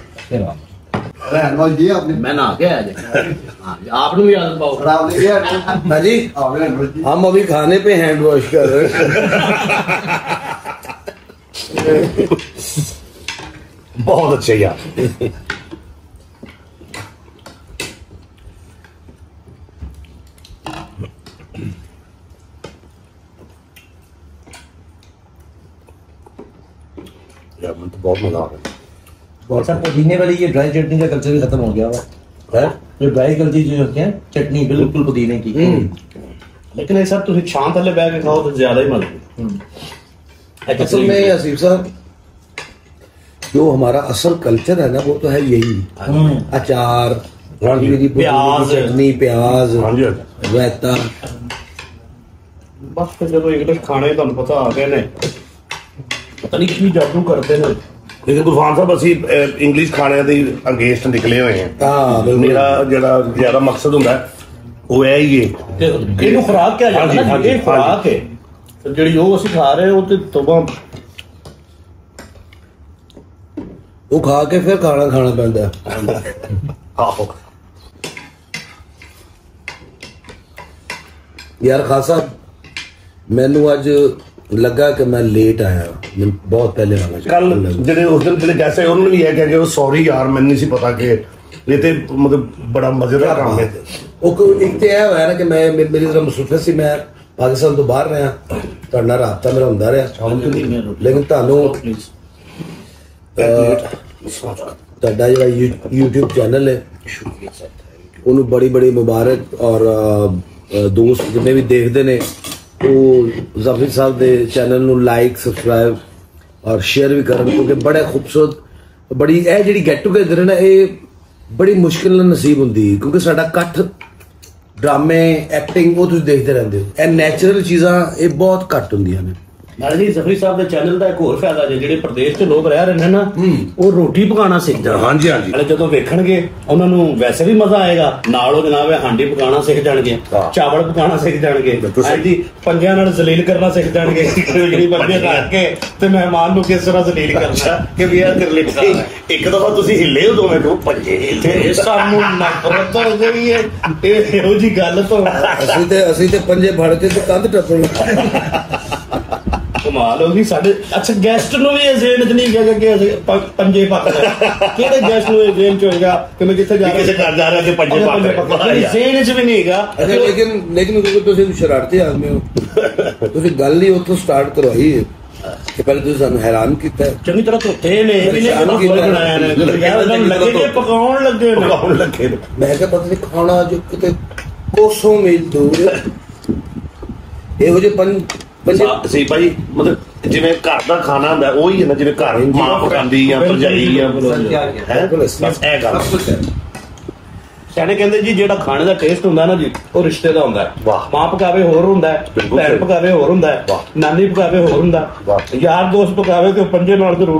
मैं ना के आप भी याद पाओ खराब नहीं किया। हाँ जी हम अभी खाने पे हैंड वॉश कर रहे हैं। बहुत अच्छे यार यार मुझे तो बहुत मजा आ रहा है। सर पुदीने वाली ये ड्राई चटनी का कल्चर भी खत्म हो गया हुआ है। ये ड्राई कल्चर जो होती है चटनी बिल्कुल पुदीने की लेकिन ये सब तुम शांत वाले बैग खाओ तो ज्यादा ही मजा। असल में आसिफ साहब जो हमारा असल कल्चर है ना वो तो है यही अचार प्याज चटनी प्याज रायता बस फिर जब इंग्लिश खाने तुम पता आ गए ने पता नहीं की जादू करते हैं। लेकिन गुरफान साहब असी इंग्लिश खाने की अगेंस्ट निकले हुए हैं। मेरा जरा ज्यादा मकसद होंगे वो है ही ये खुराक क्या है खुराक है जी वो असी खा रहे हो तो वो खा के फिर खाना खाना पैंदा यार खासा मैनू अज लगा कि मैं लेट आया बहुत पहले आना कल जेडे उस दिन जेडे जैसे उन्होंने भी यह कहा कि सॉरी यार मैंने नहीं सी पता कि ये ते मतलब बड़ा मजेदार काम है। वो एक तो यह होया ना कि मैं मेरी जरा मसरूफियत सी मैं पाकिस्तान तो बाहर रहा तुहाडे नाल राबता मेरा हुंदा रहा लेकिन तुहानू ਤੁਹਾਡਾ ਜਿਹੜਾ YouTube ਚੈਨਲ ਹੈ ਉਹਨੂੰ ਬੜੀ ਬੜੀ ਮੁਬਾਰਕ ਔਰ ਦੋਸਤ ਜਿੰਨੇ ਵੀ ਦੇਖਦੇ ਨੇ ਉਹ ਜ਼ਾਫਰ ਸਾਹਿਬ ਦੇ ਚੈਨਲ ਨੂੰ ਲਾਈਕ ਸਬਸਕ੍ਰਾਈਬ ਔਰ ਸ਼ੇਅਰ ਵੀ ਕਰਨ ਕਿਉਂਕਿ ਬੜਾ ਖੂਬਸੂਰਤ ਬੜੀ ਇਹ ਜਿਹੜੀ ਗੈਟ ਟੂਗੇਦਰ ਹੈ ਨਾ ਇਹ ਬੜੀ ਮੁਸ਼ਕਿਲ ਨਾਲ ਨਸੀਬ ਹੁੰਦੀ ਕਿਉਂਕਿ ਸਾਡਾ ਇਕੱਠ ਡਰਾਮੇ ਐਕਟਿੰਗ ਉਹ ਤੁਸੀਂ ਦੇਖਦੇ ਰਹਿੰਦੇ ਹੋ ਇਹ ਨੈਚੁਰਲ ਚੀਜ਼ਾਂ ਇਹ ਬਹੁਤ ਘੱਟ ਹੁੰਦੀਆਂ ਨੇ ਨਾਲੇ ਜੀ ਜ਼ਫਰੀ ਸਾਹਿਬ ਦੇ ਚੈਨਲ ਦਾ ਇੱਕ ਹੋਰ ਫਾਇਦਾ ਜੇ ਜਿਹੜੇ ਪ੍ਰਦੇਸ਼ 'ਚ ਲੋਕ ਰਹਿ ਰਹੇ ਨੇ ਨਾ ਉਹ ਰੋਟੀ ਪਕਾਉਣਾ ਸਿੱਖ ਜਾਣ। ਹਾਂਜੀ ਹਾਂਜੀ, ਨਾਲੇ ਜਦੋਂ ਵੇਖਣਗੇ ਉਹਨਾਂ ਨੂੰ ਵੈਸੇ ਵੀ ਮਜ਼ਾ ਆਏਗਾ, ਨਾਲ ਉਹ ਜਨਾਬ ਹਾਂਡੀ ਪਕਾਉਣਾ ਸਿੱਖ ਜਾਣਗੇ, ਚਾਵਲ ਪਕਾਉਣਾ ਸਿੱਖ ਜਾਣਗੇ, ਹਾਂਜੀ ਪੰਜਿਆਂ ਨਾਲ ਜ਼ਲੀਲ ਕਰਨਾ ਸਿੱਖ ਜਾਣਗੇ, ਜਿਹੜੀ ਬੰਦੇ ਰੱਖ ਕੇ ਤੇ ਮਹਿਮਾਨ ਨੂੰ ਕਿਸ ਤਰ੍ਹਾਂ ਜ਼ਲੀਲ ਕਰਨਾ ਕਿ ਵੀ ਇਹ ਤੇਰੇ ਲਈ ਪਕਾਉਣਾ। ਇੱਕ ਦਫਾ ਤੁਸੀਂ ਹਿੱਲੇ ਹੋ ਦੋਵੇਂ ਤੋਂ ਪੰਜੇ ਇਹ ਸਾਨੂੰ ਨਫ਼ਰਤ ਹੋ ਗਈ ਹੈ ਇਹੋ ਜੀ ਗੱਲ ਤੋਂ। ਅਸੀਂ ਤੇ ਪੰਜੇ ਫੜ ਕੇ ਤੇ ਕੰਧ ਟੱਪਣ ਕਮਾਲ ਹੋ ਗਈ ਸਾਡੇ। ਅੱਛਾ ਗੈਸਟ ਨੂੰ ਵੀ ਇਹ ਜ਼ੇਨ 'ਚ ਨਹੀਂ ਗਿਆ ਕਿ ਅਸੀਂ ਪੰਜੇ ਪੱਕ ਰਹੇ, ਕਿਹੜੇ ਗੈਸਟ ਨੂੰ ਇਹ ਜ਼ੇਨ 'ਚ ਹੋਏਗਾ ਕਿ ਮੈਂ ਜਿੱਥੇ ਜਾ ਕਿਸੇ ਘਰ ਜਾ ਰਿਹਾ ਤੇ ਪੰਜੇ ਪੱਕ ਰਹੇ, ਜ਼ੇਨ 'ਚ ਵੀ ਨਹੀਂ ਹੈਗਾ। ਲੇਕਿਨ ਕਿਉਂਕਿ ਤੁਸੀਂ ਸ਼ਰਾਰਤੀ ਆਦਮੀ ਹੋ, ਤੁਸੀਂ ਗੱਲ ਹੀ ਉੱਥੋਂ ਸਟਾਰਟ ਕਰਵਾਈ ਹੈ ਕਿ ਪਹਿਲੇ ਤੁਸੀਂ ਸਾਨੂੰ ਹੈਰਾਨ ਕੀਤਾ, ਚੰਗੀ ਤਰ੍ਹਾਂ ਧੋਤੇ ਨੇ ਬਣਾਇਆ ਨੇ, ਲੱਗੇ ਪਕਾਉਣ ਲੱਗੇ ਨੇ। ਮੈਂ ਕਿਹਾ ਪਤਾ ਨਹੀਂ ਖਾਣਾ ਜੋ ਕਿਤੇ ਕੋਸੋਂ ਮੀਲ ਦੂਰ ਇਹੋ ਜਿਹੇ ਸੀ ਭਾਈ, ਮਤਲਬ ਜਿਵੇਂ ਘਰ ਦਾ ਖਾਣਾ ਹੁੰਦਾ ਉਹੀ ਹੈ ਨਾ, ਜਿਵੇਂ ਘਰ ਮਾਂ ਪਕਾਉਂਦੀ ਜਾਂ ਭਰਜਾਈ ਜਾਂ ਇਹ ਗੱਲ। ਸਿਆਣੇ ਕਹਿੰਦੇ ਜੀ ਜਿਹੜਾ ਖਾਣੇ ਦਾ ਟੇਸਟ ਹੁੰਦਾ ਨਾ ਜੀ ਉਹ ਰਿਸ਼ਤੇ ਦਾ ਹੁੰਦਾ। ਮਾਂ ਪਕਾਵੇ ਹੋਰ ਹੁੰਦਾ, ਭੈਣ ਪਕਾਵੇ ਹੋਰ ਹੁੰਦਾ, ਨਾਨੀ ਪਕਾਵੇ ਹੋਰ ਹੁੰਦਾ, ਯਾਰ ਦੋਸਤ ਪਕਾਵੇ ਤੇ ਪੰਜੇ ਨਾਲ ਜ਼ਰੂਰ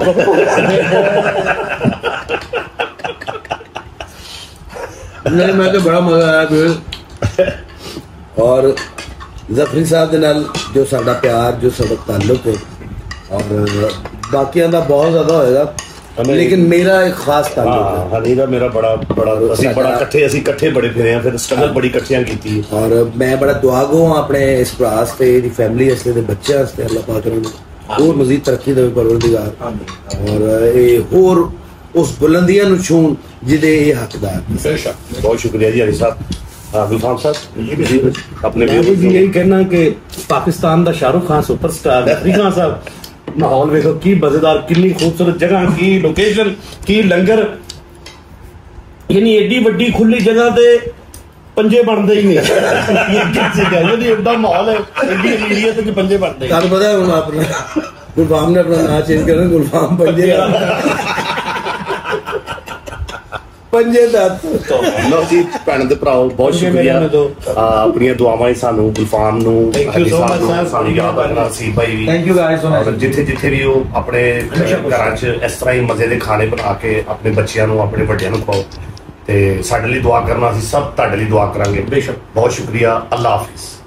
ਨਹੀਂ। ਮੈਂ ਤਾਂ ਬੜਾ ਮਜ਼ਾ ਆਇਆ ਫਿਰ, ਔਰ ਜ਼ਫਰੀ ਸਾਹਿਬ ਦੇ ਨਾਲ ਜੋ ਸਾਡਾ ਪਿਆਰ, ਜੋ ਸਾਡਾ ਤਾਲੁਕ ਹੈ, ਔਰ ਬਾਕੀਆਂ ਦਾ ਬਹੁਤ ਜ਼ਿਆਦਾ ਹੋਏਗਾ, ਲੇਕਿਨ ਮੇਰਾ ਇੱਕ ਖਾਸ ਤਾਲੁਕ ਹੈ। ਹਨੀ ਦਾ ਮੇਰਾ ਬੜਾ ਅਸੀਂ ਇਕੱਠੇ ਬੜੇ ਫਿਰੇ ਆ, ਫਿਰ ਸਟਰਗਲ ਬੜੀ ਇਕੱਠਿਆਂ ਕੀਤੀ, ਔਰ ਮੈਂ ਬੜਾ ਦੁਆਗੋ ਹਾਂ ਆਪਣੇ ਇਸ ਭਰਾ ਵਾਸਤੇ, ਇਹਦੀ ਫੈਮਿਲੀ ਵਾਸਤੇ ਤੇ ਬੱਚਿਆਂ ਵਾਸਤੇ। ਅੱਲਾਹ ਪਾਕ ਨੇ ਹੋਰ ਮਜ਼ੀਦ ਤਰੱਕੀ ਦੇਵੇ ਪਰਵਰदिगार, ਔਰ ਇਹ ਹੋਰ ਉਸ ਬੁਲੰਦੀਆਂ ਨੂੰ ਛੂਣ ਜਿਹਦੇ ਇਹ ਹੱਕਦਾਰ। ਬਹੁਤ ਸ਼ੁਕਰੀਆ ਜੀ ਹਰੀ ਸਾਹਿਬ। गुलफाम साहब अपने जी यही कहना कि पाकिस्तान का शाहरुख खान सुपरस्टार ज़फरी खान साहब माहौल देखो की मजेदार, कितनी खूबसूरत जगह, की लोकेशन, की लंगर, यानी एडी वड्डी खुली जगह ते पंजे बनते ही नहीं। एडा माहौल है, एडी एरिया ते पंजे बनते। कल पता है अपना गुलफाम ने अपना नाम चेंज करना, गुलफाम पंजे ਲਓ ਜੀ ਭੈਣ ਦੇ ਭਰਾਓ ਬਹੁਤ ਸ਼ੁਕਰੀਆ, ਆਪਣੀਆਂ ਦੁਆਵਾਂ ਹੀ ਸਾਨੂੰ ਗੁਲਫਾਮ ਨੂੰ ਸਾਨੂੰ ਯਾਦ ਰੱਖਣਾ ਸੀ ਭਾਈ ਵੀ। Thank you guys so much. ਜਿੱਥੇ ਵੀ ਉਹ ਆਪਣੇ ਘਰਾਂ 'ਚ ਇਸ ਤਰ੍ਹਾਂ ਹੀ ਮਜ਼ੇ ਦੇ ਖਾਣੇ ਬਣਾ ਕੇ ਆਪਣੇ ਬੱਚਿਆਂ ਨੂੰ, ਆਪਣੇ ਵੱਡਿਆਂ ਨੂੰ ਖਵਾਓ, ਤੇ ਸਾਡੇ ਲਈ ਦੁਆ ਕਰਨਾ, ਅਸੀਂ ਸਭ ਤੁਹਾਡੇ ਲਈ ਦੁਆ ਕਰਾਂਗੇ। ਬੇਸ਼ੱਕ। ਬਹੁਤ ਸ਼ੁਕਰੀਆ, ਅੱਲਾ ਹਾਫਿਜ਼।